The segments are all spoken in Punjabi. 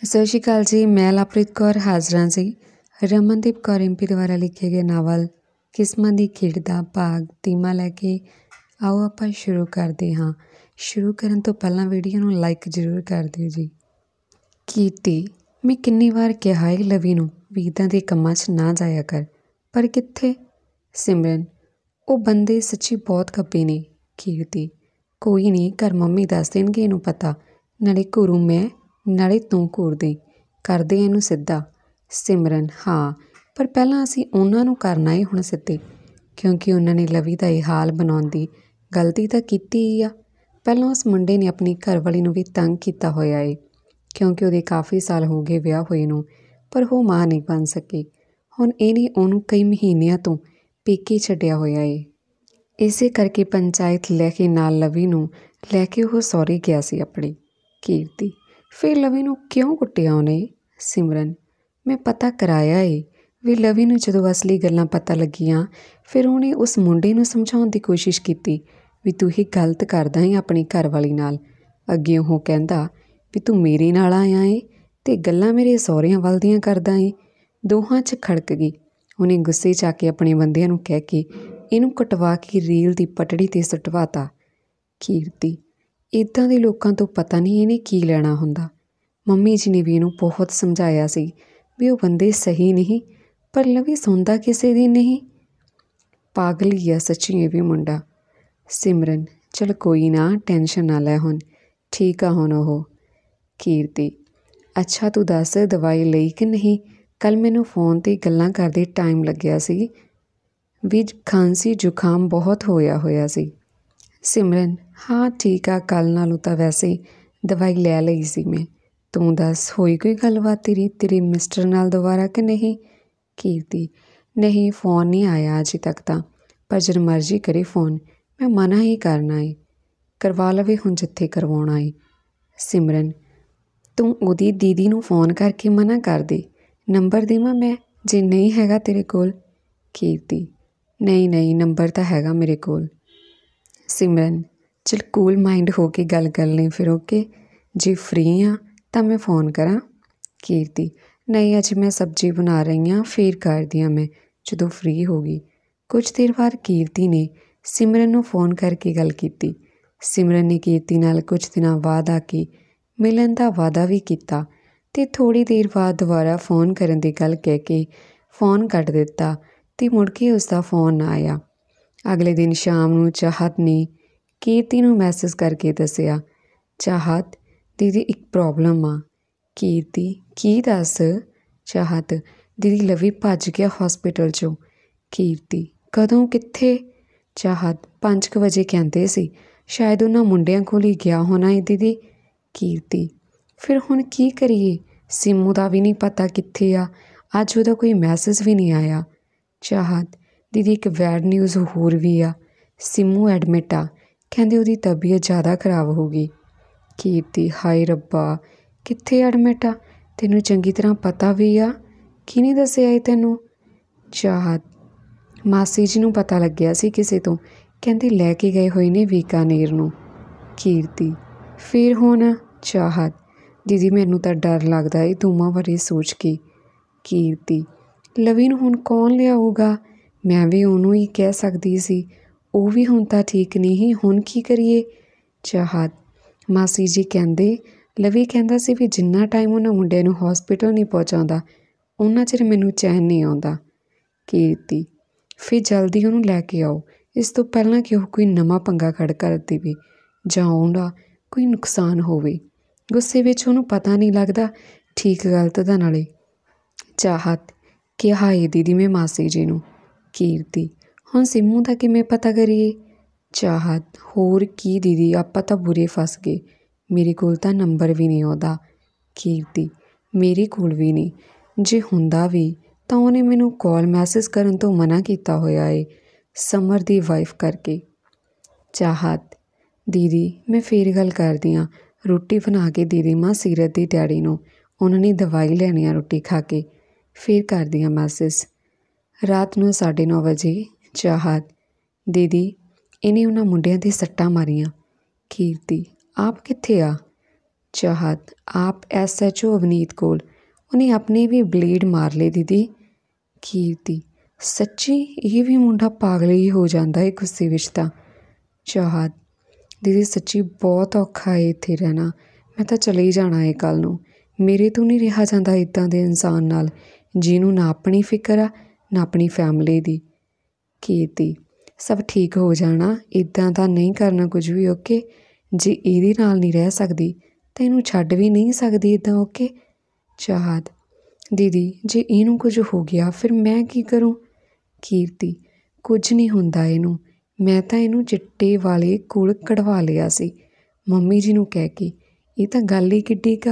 ਸਤਿ ਸ਼੍ਰੀ ਅਕਾਲ ਜੀ। ਮੈਂ ਲਵਪ੍ਰੀਤ ਕੌਰ ਹਾਜ਼ਰ ਹਾਂ ਜੀ। ਰਮਨਦੀਪ ਕੌਰ ਰਿੰਪੀ ਦੁਆਰਾ ਲਿਖੇ ਗਏ ਨਾਵਲ ਕਿਸਮਾਂ ਦੀ ਖੇਡ ਦਾ ਭਾਗ ਤੀਮਾ ਲੈ ਕੇ ਆਓ ਆਪਾਂ ਸ਼ੁਰੂ ਕਰਦੇ ਹਾਂ। ਸ਼ੁਰੂ ਕਰਨ ਤੋਂ ਪਹਿਲਾਂ ਵੀਡੀਓ ਨੂੰ ਲਾਈਕ ਜ਼ਰੂਰ ਕਰ ਦਿਓ ਜੀ। ਕੀਰਤੀ, ਮੈਂ ਕਿੰਨੀ ਵਾਰ ਕਿਹਾ ਏ ਲਵੀ ਨੂੰ ਵੀ ਇੱਦਾਂ ਦੇ ਕੰਮਾਂ 'ਚ ਨਾ ਜਾਇਆ ਕਰ, ਪਰ ਕਿੱਥੇ। ਸਿਮਰਨ, ਉਹ ਬੰਦੇ ਸੱਚੀ ਬਹੁਤ ਖੱਬੇ ਨੇ। ਕੀਰਤੀ, ਕੋਈ ਨਹੀਂ, ਘਰ ਮੰਮੀ ਦੱਸ ਦੇਣਗੇ ਇਹਨੂੰ ਪਤਾ, ਨਾਲੇ ਘੂਰੂ ਮੈਂ ਨਾਲੇ ਤੂੰ ਘੂਰਦੇ, ਕਰਦੇ ਇਹਨੂੰ ਸਿੱਧਾ। ਸਿਮਰਨ, ਹਾਂ, ਪਰ ਪਹਿਲਾਂ ਅਸੀਂ ਉਹਨਾਂ ਨੂੰ ਕਰਨਾ ਏ ਹੁਣ ਸਿੱਧੇ, ਕਿਉਂਕਿ ਉਹਨਾਂ ਨੇ ਲਵੀ ਦਾ ਇਹ ਹਾਲ ਬਣਾਉਣ ਦੀ ਗਲਤੀ ਤਾਂ ਕੀਤੀ ਹੀ ਆ। ਪਹਿਲਾਂ ਉਸ ਮੁੰਡੇ ਨੇ ਆਪਣੀ ਘਰਵਾਲੀ ਨੂੰ ਵੀ ਤੰਗ ਕੀਤਾ ਹੋਇਆ ਏ, ਕਿਉਂਕਿ ਉਹਦੇ ਕਾਫੀ ਸਾਲ ਹੋ ਗਏ ਵਿਆਹ ਹੋਏ ਨੂੰ, ਪਰ ਉਹ ਮਾਂ ਨਹੀਂ ਬਣ ਸਕੀ। ਹੁਣ ਇਹਨੇ ਉਹਨੂੰ ਕਈ ਮਹੀਨਿਆਂ ਤੋਂ ਪੇਕੇ ਛੱਡਿਆ ਹੋਇਆ ਏ। ਇਸੇ ਕਰਕੇ ਪੰਚਾਇਤ ਲੈ ਕੇ ਨਾਲ ਲਵੀ ਨੂੰ ਲੈ ਕੇ ਉਹ ਸਹੁਰੇ ਗਿਆ ਸੀ ਆਪਣੀ। ਕੀਰਤੀ, ਫਿਰ ਲਵੀ ਨੂੰ ਕਿਉਂ ਕੁੱਟਿਆ ਉਹਨੇ? ਸਿਮਰਨ, ਮੈਂ ਪਤਾ ਕਰਾਇਆ ਏ ਵੀ ਲਵੀ ਨੂੰ ਜਦੋਂ ਅਸਲੀ ਗੱਲਾਂ ਪਤਾ ਲੱਗੀਆਂ, ਫਿਰ ਉਹਨੇ ਉਸ ਮੁੰਡੇ ਨੂੰ ਸਮਝਾਉਣ ਦੀ ਕੋਸ਼ਿਸ਼ ਕੀਤੀ ਵੀ ਤੂੰ ਇਹ ਗਲਤ ਕਰਦਾ ਏ ਆਪਣੀ ਘਰਵਾਲੀ ਨਾਲ। ਅੱਗੇ ਉਹ ਕਹਿੰਦਾ ਵੀ ਤੂੰ ਮੇਰੇ ਨਾਲ ਆਇਆ ਏ ਅਤੇ ਗੱਲਾਂ ਮੇਰੇ ਸਹੁਰਿਆਂ ਵੱਲ ਦੀਆਂ ਕਰਦਾ ਏ। ਦੋਹਾਂ 'ਚ ਖੜਕ ਗਈ। ਉਹਨੇ ਗੁੱਸੇ 'ਚ ਆ ਕੇ ਆਪਣੇ ਬੰਦਿਆਂ ਨੂੰ ਕਹਿ ਕੇ ਇਹਨੂੰ ਕਟਵਾ ਕੇ ਰੇਲ ਦੀ ਪਟੜੀ 'ਤੇ ਸੁੱਟਵਾਤਾ। ਕੀਰਤੀ, ਇੱਦਾਂ ਦੇ ਲੋਕਾਂ ਤੋਂ ਪਤਾ ਨਹੀਂ ਇਹਨੇ ਕੀ ਲੈਣਾ ਹੁੰਦਾ। ਮੰਮੀ ਜੀ ਨੇ ਵੀ ਇਹਨੂੰ ਬਹੁਤ ਸਮਝਾਇਆ ਸੀ ਵੀ ਉਹ ਬੰਦੇ ਸਹੀ ਨਹੀਂ, ਪਰ ਲਵੀ ਸੁਣਦਾ ਕਿਸੇ ਦੀ ਨਹੀਂ। ਪਾਗਲ ਹੀ ਆ ਸੱਚੀ ਇਹ ਵੀ ਮੁੰਡਾ। ਸਿਮਰਨ, ਚਲ ਕੋਈ ਨਾ, ਟੈਨਸ਼ਨ ਨਾ ਲੈ, ਹੁਣ ਠੀਕ ਆ ਹੁਣ ਉਹ। ਕੀਰਤੀ, ਅੱਛਾ ਤੂੰ ਦੱਸ ਦਵਾਈ ਲਈ ਕਿ ਨਹੀਂ? ਕੱਲ੍ਹ ਮੈਨੂੰ ਫੋਨ 'ਤੇ ਗੱਲਾਂ ਕਰਦੇ ਟਾਈਮ ਲੱਗਿਆ ਸੀ ਵੀ ਖਾਂਸੀ ਜ਼ੁਕਾਮ ਬਹੁਤ ਹੋਇਆ ਸੀ। ਸਿਮਰਨ, ਹਾਂ ਠੀਕ ਆ, ਕੱਲ੍ਹ ਨਾਲੋਂ ਤਾਂ ਵੈਸੇ ਦਵਾਈ ਲੈ ਲਈ ਸੀ ਮੈਂ। ਤੂੰ ਦੱਸ, ਹੋਈ ਕੋਈ ਗੱਲਬਾਤ ਤੇਰੇ ਮਿਸਟਰ ਨਾਲ ਦੁਬਾਰਾ ਕਿ ਨਹੀਂ? ਕੀਰਤੀ, ਨਹੀਂ, ਫੋਨ ਨਹੀਂ ਆਇਆ ਅਜੇ ਤੱਕ ਤਾਂ, ਪਰ ਜਦ ਮਰਜ਼ੀ ਕਰੇ ਫੋਨ, ਮੈਂ ਮਨਾ ਹੀ ਕਰਨਾ ਏ। ਕਰਵਾ ਲਵੇ ਹੁਣ ਜਿੱਥੇ ਕਰਵਾਉਣਾ ਏ। ਸਿਮਰਨ, ਤੂੰ ਉਹਦੀ ਦੀਦੀ ਨੂੰ ਫੋਨ ਕਰਕੇ ਮਨਾ ਕਰ ਦੇ। ਨੰਬਰ ਦੇਵਾਂ ਮੈਂ ਜੇ ਨਹੀਂ ਹੈਗਾ ਤੇਰੇ ਕੋਲ? ਕੀਰਤੀ, ਨਹੀਂ, ਨੰਬਰ ਤਾਂ ਹੈਗਾ ਮੇਰੇ ਕੋਲ। ਸਿਮਰਨ, ਚਲ ਕੂਲ ਮਾਈਂਡ ਹੋ ਕੇ ਗੱਲ ਕਰ ਲਈ ਫਿਰ, ਓਕੇ। ਜੇ ਫਰੀ ਹਾਂ ਤਾਂ ਮੈਂ ਫੋਨ ਕਰਾਂ? ਕੀਰਤੀ, ਨਹੀਂ, ਅਜੇ ਮੈਂ ਸਬਜ਼ੀ ਬਣਾ ਰਹੀ ਹਾਂ, ਫਿਰ ਕਰਦੀ ਹਾਂ ਮੈਂ ਜਦੋਂ ਫਰੀ ਹੋ ਗਈ। ਕੁਝ ਦੇਰ ਬਾਅਦ ਕੀਰਤੀ ਨੇ ਸਿਮਰਨ ਨੂੰ ਫੋਨ ਕਰਕੇ ਗੱਲ ਕੀਤੀ। ਸਿਮਰਨ ਨੇ ਕੀਰਤੀ ਨਾਲ ਕੁਝ ਦਿਨਾਂ ਬਾਅਦ ਆ ਕੇ ਮਿਲਣ ਦਾ ਵਾਅਦਾ ਵੀ ਕੀਤਾ ਅਤੇ ਥੋੜ੍ਹੀ ਦੇਰ ਬਾਅਦ ਦੁਬਾਰਾ ਫੋਨ ਕਰਨ ਦੀ ਗੱਲ ਕਹਿ ਕੇ ਫੋਨ ਕੱਟ ਦਿੱਤਾ ਅਤੇ ਮੁੜ ਕੇ ਉਸਦਾ ਫੋਨ ਨਾ ਆਇਆ। ਅਗਲੇ ਦਿਨ ਸ਼ਾਮ ਨੂੰ ਚਾਹਤ ਨੇ ਕੀਰਤੀ ਨੂੰ ਮੈਸੇਜ ਕਰਕੇ ਦੱਸਿਆ, ਚਾਹਤ ਦੀਦੀ ਇੱਕ ਪ੍ਰੋਬਲਮ ਆ। ਕੀਰਤੀ, ਕੀ ਦੱਸ? ਚਾਹਤ, ਦੀਦੀ ਲਵੀ ਭੱਜ ਗਿਆ ਹੋਸਪਿਟਲ 'ਚੋਂ। ਕੀਰਤੀ, ਕਦੋਂ, ਕਿੱਥੇ? ਚਾਹਤ, 5 ਵਜੇ ਕਹਿੰਦੇ ਸੀ, ਸ਼ਾਇਦ ਉਹਨਾਂ ਮੁੰਡਿਆਂ ਕੋਲ ਹੀ ਗਿਆ ਹੋਣਾ ਏ ਦੀਦੀ। ਕੀਰਤੀ, ਫਿਰ ਹੁਣ ਕੀ ਕਰੀਏ? ਸਿੰਮੂ ਦਾ ਵੀ ਨਹੀਂ ਪਤਾ ਕਿੱਥੇ ਆ, ਅੱਜ ਉਹਦਾ ਕੋਈ ਮੈਸੇਜ ਵੀ ਨਹੀਂ ਆਇਆ। ਚਾਹਤ, ਦੀਦੀ ਇੱਕ ਬੈਡ ਨਿਊਜ਼ ਹੋਰ ਵੀ ਆ, ਸਿੰਮੂ ਐਡਮਿਟ ਆ, ਕਹਿੰਦੇ ਉਹਦੀ ਤਬੀਅਤ ਜ਼ਿਆਦਾ ਖਰਾਬ ਹੋ ਗਈ। ਕੀਰਤੀ, ਹਾਏ ਰੱਬਾ, ਕਿੱਥੇ ਐਡਮਿਟ ਆ? ਤੈਨੂੰ ਚੰਗੀ ਤਰ੍ਹਾਂ ਪਤਾ ਵੀ ਆ? ਕਿਹਨੇ ਦੱਸਿਆ ਏ ਤੈਨੂੰ? ਚਾਹਤ, ਮਾਸੀ ਜੀ ਨੂੰ ਪਤਾ ਲੱਗਿਆ ਸੀ ਕਿਸੇ ਤੋਂ, ਕਹਿੰਦੇ ਲੈ ਕੇ ਗਏ ਹੋਏ ਨੇ ਬੀਕਾਨੇਰ ਨੂੰ। ਕੀਰਤੀ, ਫਿਰ ਹੁਣ? ਚਾਹਤ, ਦੀਦੀ ਮੈਨੂੰ ਤਾਂ ਡਰ ਲੱਗਦਾ ਏ ਦੋਵਾਂ ਬਾਰੇ ਸੋਚ ਕੇ। ਕੀਰਤੀ, ਲਵੀ ਨੂੰ ਹੁਣ ਕੌਣ ਲਿਆਊਗਾ? ਮੈਂ ਵੀ ਉਹਨੂੰ ਹੀ ਕਹਿ ਸਕਦੀ ਸੀ, ਉਹ ਵੀ ਹੁਣ ਤਾਂ ਠੀਕ ਨਹੀਂ, ਹੁਣ ਕੀ ਕਰੀਏ? ਚਾਹਤ, ਮਾਸੀ ਜੀ ਕਹਿੰਦੇ, ਲਵੀ ਕਹਿੰਦਾ ਸੀ ਵੀ ਜਿੰਨਾ ਟਾਈਮ ਉਹਨਾਂ ਮੁੰਡਿਆਂ ਨੂੰ ਹੋਸਪਿਟਲ ਨਹੀਂ ਪਹੁੰਚਾਉਂਦਾ ਉਹਨਾਂ ਚਿਰ ਮੈਨੂੰ ਚੈਨ ਨਹੀਂ ਆਉਂਦਾ। ਕੀਰਤੀ, ਫਿਰ ਜਲਦੀ ਉਹਨੂੰ ਲੈ ਕੇ ਆਓ, ਇਸ ਤੋਂ ਪਹਿਲਾਂ ਕਿ ਉਹ ਕੋਈ ਨਵਾਂ ਪੰਗਾ ਖੜ੍ਹ ਕਰ ਦੇਵੇ ਜਾਂ ਉਹਦਾ ਕੋਈ ਨੁਕਸਾਨ ਹੋਵੇ। ਗੁੱਸੇ ਵਿੱਚ ਉਹਨੂੰ ਪਤਾ ਨਹੀਂ ਲੱਗਦਾ ਠੀਕ ਗਲਤ ਦਾ ਨਾਲੇ। ਚਾਹਤ, ਕਿਹਾ ਏ ਦੀਦੀ ਮੈਂ ਮਾਸੀ ਜੀ ਨੂੰ। ਕੀਰਤੀ, ਹੁਣ ਸਿੰਮੂ ਦਾ ਕਿਵੇਂ ਪਤਾ ਕਰੀਏ? ਚਾਹਤ, ਹੋਰ ਕੀ ਦੀਦੀ, ਆਪਾਂ ਤਾਂ ਬੁਰੇ ਫਸ ਗਏ, ਮੇਰੇ ਕੋਲ ਤਾਂ ਨੰਬਰ ਵੀ ਨਹੀਂ ਉਹਦਾ। ਕੀਰਤੀ, ਮੇਰੇ ਕੋਲ ਵੀ ਨਹੀਂ, ਜੇ ਹੁੰਦਾ ਵੀ ਤਾਂ ਉਹਨੇ ਮੈਨੂੰ ਕਾਲ ਮੈਸੇਜ ਕਰਨ ਤੋਂ ਮਨਾ ਕੀਤਾ ਹੋਇਆ ਏ, ਸਮਰ ਦੀ ਵਾਈਫ ਕਰਕੇ। ਚਾਹਤ, ਦੀਦੀ ਮੈਂ ਫਿਰ ਗੱਲ ਕਰਦੀ ਹਾਂ, ਰੋਟੀ ਬਣਾ ਕੇ ਦੇ ਦੇਵਾਂ ਸੀਰਤ ਦੀ ਡੈਡੀ ਨੂੰ, ਉਹਨਾਂ ਨੇ ਦਵਾਈ ਲੈਣੀ ਆ ਰੋਟੀ ਖਾ ਕੇ, ਫਿਰ ਕਰਦੀ ਹਾਂ ਮੈਸੇਜ। ਰਾਤ ਨੂੰ 9:30 ਵਜੇ। ਚਾਹਤ, ਦੀਦੀ ਇਹਨੇ ਉਹਨਾਂ ਮੁੰਡਿਆਂ 'ਤੇ ਸੱਟਾਂ ਮਾਰੀਆਂ। ਕੀਰਤੀ, ਆਪ ਕਿੱਥੇ ਆ? ਚਾਹਤ ਆਪ SHO ਅਵਨੀਤ ਕੋਲ, ਉਹਨੇ ਆਪਣੇ ਵੀ ਬਲੇਡ ਮਾਰ ਲਏ ਦੀਦੀ। ਕੀਰਤੀ ਸੱਚੀ? ਇਹ ਵੀ ਮੁੰਡਾ ਪਾਗਲ ਹੀ ਹੋ ਜਾਂਦਾ ਹੈ ਗੁੱਸੇ ਵਿੱਚ ਤਾਂ। ਚਾਹਤ ਦੀਦੀ ਸੱਚੀ ਬਹੁਤ ਔਖਾ ਹੈ ਇੱਥੇ ਰਹਿਣਾ, ਮੈਂ ਤਾਂ ਚਲੇ ਹੀ ਜਾਣਾ ਹੈ ਕੱਲ੍ਹ ਨੂੰ। ਮੇਰੇ ਤੋਂ ਨਹੀਂ ਰਿਹਾ ਜਾਂਦਾ ਇੱਦਾਂ ਦੇ ਇਨਸਾਨ ਨਾਲ ਜਿਹਨੂੰ ਨਾ ਆਪਣੀ ਫਿਕਰ ਆ ਨਾ ਆਪਣੀ ਫੈਮਿਲੀ ਦੀ। ਕੀਰਤੀ ਸਭ ਠੀਕ ਹੋ ਜਾਣਾ, ਇੱਦਾਂ ਤਾਂ ਨਹੀਂ ਕਰਨਾ ਕੁਝ ਵੀ, ਓਕੇ? ਜੇ ਇਹਦੇ ਨਾਲ ਨਹੀਂ ਰਹਿ ਸਕਦੀ ਤਾਂ ਇਹਨੂੰ ਛੱਡ ਵੀ ਨਹੀਂ ਸਕਦੀ ਇੱਦਾਂ, ਓਕੇ? ਚਾਹਤ ਦੀਦੀ ਜੇ ਇਹਨੂੰ ਕੁਝ ਹੋ ਗਿਆ ਫਿਰ ਮੈਂ ਕੀ ਕਰੂੰ? ਕੀਰਤੀ ਕੁਝ ਨਹੀਂ ਹੁੰਦਾ ਇਹਨੂੰ, ਮੈਂ ਤਾਂ ਇਹਨੂੰ ਚਿੱਟੇ ਵਾਲੇ ਕੋਲ ਕਢਵਾ ਲਿਆ ਸੀ ਮੰਮੀ ਜੀ ਨੂੰ ਕਹਿ ਕੇ, ਇਹ ਤਾਂ ਗੱਲ ਹੀ ਕਿੱਡੀ ਕਾ।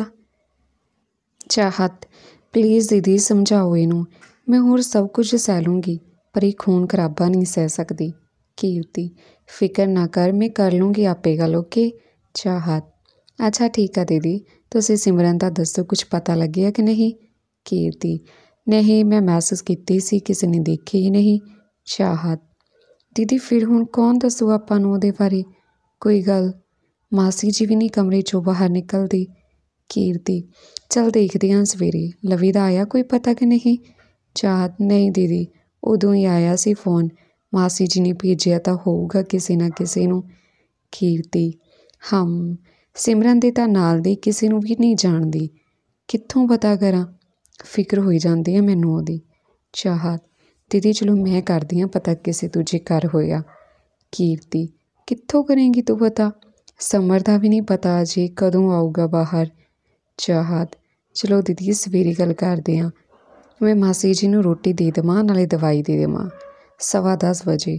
ਚਾਹਤ ਪਲੀਜ਼ ਦੀਦੀ ਸਮਝਾਓ ਇਹਨੂੰ, ਮੈਂ ਹੋਰ ਸਭ ਕੁਝ ਸਹਿ ਲੂੰਗੀ ਪਰ ਇਹ ਖੂਨ ਖਰਾਬਾ ਨਹੀਂ ਸਹਿ ਸਕਦੀ। ਕੀਰਤੀ ਫਿਕਰ ਨਾ ਕਰ, ਮੈਂ ਕਰ ਲੂੰਗੀ ਆਪੇ ਗੱਲ, ਓਕੇ? ਚਾਹਤ ਅੱਛਾ ਠੀਕ ਆ ਦੀਦੀ, ਤੁਸੀਂ ਸਿਮਰਨ ਦਾ ਦੱਸੋ ਕੁਝ ਪਤਾ ਲੱਗਿਆ ਕਿ ਨਹੀਂ? ਕੀਰਤੀ ਨਹੀਂ, ਮੈਂ ਮੈਸੇਜ ਕੀਤੀ ਸੀ ਕਿਸੇ ਨੇ ਦੇਖੀ ਹੀ ਨਹੀਂ। ਚਾਹਤ ਦੀਦੀ ਫਿਰ ਹੁਣ ਕੌਣ ਦੱਸੂ ਆਪਾਂ ਨੂੰ ਉਹਦੇ ਬਾਰੇ? ਕੋਈ ਗੱਲ ਮਾਸੀ ਜੀ ਵੀ ਨਹੀਂ ਕਮਰੇ 'ਚੋਂ ਬਾਹਰ ਨਿਕਲਦੀ। ਕੀਰਤੀ ਚੱਲ ਦੇਖਦੇ ਹਾਂ ਸਵੇਰੇ, ਲਵੀ ਦਾ ਆਇਆ ਕੋਈ ਪਤਾ ਕਿ ਨਹੀਂ? ਚਾਹਤ ਨਹੀਂ ਦੀਦੀ, ਉਦੋਂ ਹੀ ਆਇਆ ਸੀ ਫੋਨ, ਮਾਸੀ ਜੀ ਨੇ ਭੇਜਿਆ ਤਾਂ ਹੋਊਗਾ ਕਿਸੇ ਨਾ ਕਿਸੇ ਨੂੰ। ਕੀਰਤੀ ਸਿਮਰਨ ਦੇ ਤਾਂ ਨਾਲ ਦੀ ਕਿਸੇ ਨੂੰ ਵੀ ਨਹੀਂ ਜਾਣਦੀ, ਕਿੱਥੋਂ ਪਤਾ ਕਰਾਂ? ਫਿਕਰ ਹੋਈ ਜਾਂਦੀ ਹੈ ਮੈਨੂੰ ਉਹਦੀ। ਚਾਹਤ ਦੀਦੀ ਚਲੋ ਮੈਂ ਕਰਦੀ ਹਾਂ ਪਤਾ ਕਿਸੇ ਦੂਜੇ ਘਰ ਹੋਇਆ। ਕੀਰਤੀ ਕਿੱਥੋਂ ਕਰੇਂਗੀ ਤੂੰ ਪਤਾ? ਸਮਰ ਦਾ ਵੀ ਨਹੀਂ ਪਤਾ ਅਜੇ ਕਦੋਂ ਆਊਗਾ ਬਾਹਰ। ਚਾਹਤ ਚਲੋ ਦੀਦੀ ਸਵੇਰੇ ਗੱਲ ਕਰਦੇ ਹਾਂ, ਮੈਂ ਮਾਸੀ ਜੀ ਨੂੰ ਰੋਟੀ ਦੇ ਦੇਵਾਂ ਨਾਲੇ ਦਵਾਈ ਦੇ ਦੇਵਾਂ 10:15 ਵਜੇ।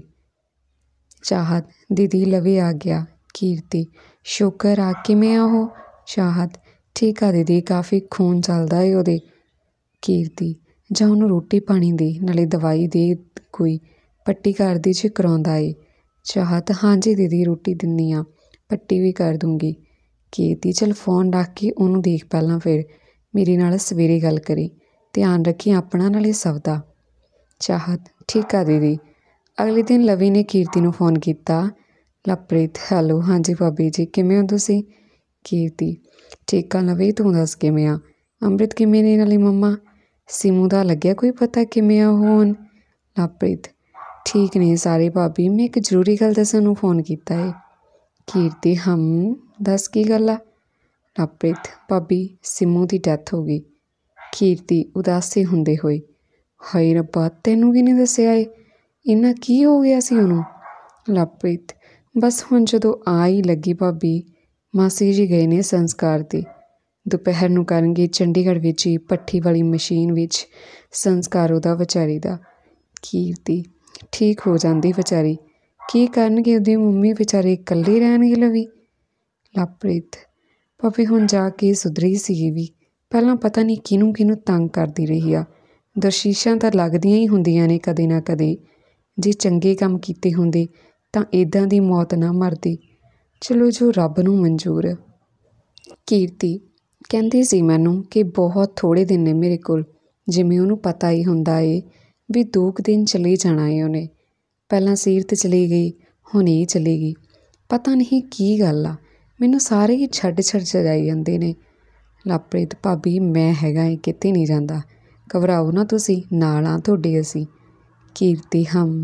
ਚਾਹਤ ਦੀਦੀ ਲਵੀ ਆ ਗਿਆ। ਕੀਰਤੀ ਸ਼ੁਕਰ ਆ, ਕਿਵੇਂ ਆ ਉਹ? ਚਾਹਤ ਠੀਕ ਆ ਦੀਦੀ, ਕਾਫੀ ਖੂਨ ਚੱਲਦਾ ਏ ਉਹਦੇ। ਕੀਰਤੀ ਜਾਂ ਉਹਨੂੰ ਰੋਟੀ ਪਾਣੀ ਦੇ ਨਾਲੇ ਦਵਾਈ ਦੇ, ਕੋਈ ਪੱਟੀ ਕਰਦੀ ਜੇ ਕਰਾਉਂਦਾ ਏ। ਚਾਹਤ ਹਾਂਜੀ ਦੀਦੀ ਰੋਟੀ ਦਿੰਦੀ ਹਾਂ, ਪੱਟੀ ਵੀ ਕਰ ਦੂੰਗੀ। ਕੀਰਤੀ ਚੱਲ ਫੋਨ ਰੱਖ ਕੇ ਉਹਨੂੰ ਦੇਖ ਪਹਿਲਾਂ, ਫਿਰ ਮੇਰੇ ਨਾਲ ਸਵੇਰੇ ਗੱਲ ਕਰੀ, ਧਿਆਨ ਰੱਖੀ ਆਪਣਾ ਨਾਲੇ ਸਭ ਦਾ। ਚਾਹਤ ਠੀਕ ਆ ਦੀਦੀ। ਅਗਲੇ ਦਿਨ ਲਵੀ ਨੇ ਕੀਰਤੀ ਨੂੰ ਫੋਨ ਕੀਤਾ। ਲਵਪ੍ਰੀਤ ਹੈਲੋ, ਹਾਂਜੀ ਭਾਬੀ ਜੀ ਕਿਵੇਂ ਹੋ ਤੁਸੀਂ? ਕੀਰਤੀ ਠੀਕ ਆ ਲਵੀ, ਤੂੰ ਦੱਸ ਕਿਵੇਂ ਆ? ਅੰਮ੍ਰਿਤ ਕਿਵੇਂ ਨੇ ਨਾਲੇ ਮੰਮਾ? ਸਿਮੂ ਦਾ ਲੱਗਿਆ ਕੋਈ ਪਤਾ ਕਿਵੇਂ ਆ ਉਹ ਹੁਣ? ਲਵਪ੍ਰੀਤ ਠੀਕ ਨੇ ਸਾਰੇ ਭਾਬੀ, ਮੈਂ ਇੱਕ ਜ਼ਰੂਰੀ ਗੱਲ ਦੱਸਣ ਨੂੰ ਫੋਨ ਕੀਤਾ ਏ। ਕੀਰਤੀ ਦੱਸ ਕੀ ਗੱਲ ਆ? ਲਵਪ੍ਰੀਤ ਭਾਬੀ ਸਿਮੂ ਦੀ ਡੈਥ ਹੋ ਗਈ। ਕੀਰਤੀ ਉਦਾਸੀ ਹੁੰਦੇ ਹੋਏ ਹਾਏ ਰੱਬਾ, ਤੈਨੂੰ ਕਿਹਨੇ ਦੱਸਿਆ ਏ? ਇੰਨਾ ਕੀ ਹੋ ਗਿਆ ਸੀ ਉਹਨੂੰ? ਲਵਪ੍ਰੀਤ ਬਸ ਹੁਣ ਜਦੋਂ ਆ ਹੀ ਲੱਗੀ ਭਾਬੀ, ਮਾਸੀ ਜੀ ਗਏ ਨੇ ਸੰਸਕਾਰ 'ਤੇ, ਦੁਪਹਿਰ ਨੂੰ ਕਰਨਗੇ ਚੰਡੀਗੜ੍ਹ ਵਿੱਚ ਹੀ ਭੱਠੀ ਵਾਲੀ ਮਸ਼ੀਨ ਵਿੱਚ ਸੰਸਕਾਰ ਉਹਦਾ ਵਿਚਾਰੀ ਦਾ। ਕੀਰਤੀ ਠੀਕ ਹੋ ਜਾਂਦੀ ਵਿਚਾਰੀ, ਕੀ ਕਰਨਗੇ ਉਹਦੀ ਮੰਮੀ ਵਿਚਾਰੇ ਇਕੱਲੇ ਰਹਿਣਗੇ ਲਵੀ। ਲਵਪ੍ਰੀਤ ਭਾਬੀ ਹੁਣ ਜਾ ਕੇ ਸੁਧਰੀ ਸੀ ਵੀ, ਪਹਿਲਾਂ ਪਤਾ ਨਹੀਂ ਕਿਹਨੂੰ ਕਿਹਨੂੰ ਤੰਗ ਕਰਦੀ ਰਹੀ ਆ। ਦਰਸ਼ੀਸ਼ਾਂ ਤਾਂ ਲੱਗਦੀਆਂ ਹੀ ਹੁੰਦੀਆਂ ਨੇ ਕਦੇ ਨਾ ਕਦੇ, ਜੇ ਚੰਗੇ ਕੰਮ ਕੀਤੇ ਹੁੰਦੇ ਤਾਂ ਇੱਦਾਂ ਦੀ ਮੌਤ ਨਾ ਮਰਦੀ। ਚਲੋ ਜੋ ਰੱਬ ਨੂੰ ਮਨਜ਼ੂਰ। ਕੀਰਤੀ ਕਹਿੰਦੀ ਸੀ ਮੈਨੂੰ ਕਿ ਬਹੁਤ ਥੋੜ੍ਹੇ ਦਿਨ ਨੇ ਮੇਰੇ ਕੋਲ, ਜਿਵੇਂ ਉਹਨੂੰ ਪਤਾ ਹੀ ਹੁੰਦਾ ਏ ਵੀ 2 ਕੁ ਦਿਨ ਚਲੇ ਜਾਣਾ ਏ ਉਹਨੇ। ਪਹਿਲਾਂ ਸੀਰਤ ਚਲੀ ਗਈ, ਹੁਣ ਇਹ ਚਲੀ ਗਈ, ਪਤਾ ਨਹੀਂ ਕੀ ਗੱਲ ਆ, ਮੈਨੂੰ ਸਾਰੇ ਹੀ ਛੱਡ ਜਾਈ ਜਾਂਦੇ ਨੇ। ਲਵਪ੍ਰੀਤ ਭਾਬੀ ਮੈਂ ਹੈਗਾ ਏ, ਕਿਤੇ ਨਹੀਂ ਜਾਂਦਾ, ਘਬਰਾਓ ਨਾ ਤੁਸੀਂ, ਨਾਲ ਆ ਤੁਹਾਡੇ ਅਸੀਂ। ਕੀਰਤੀ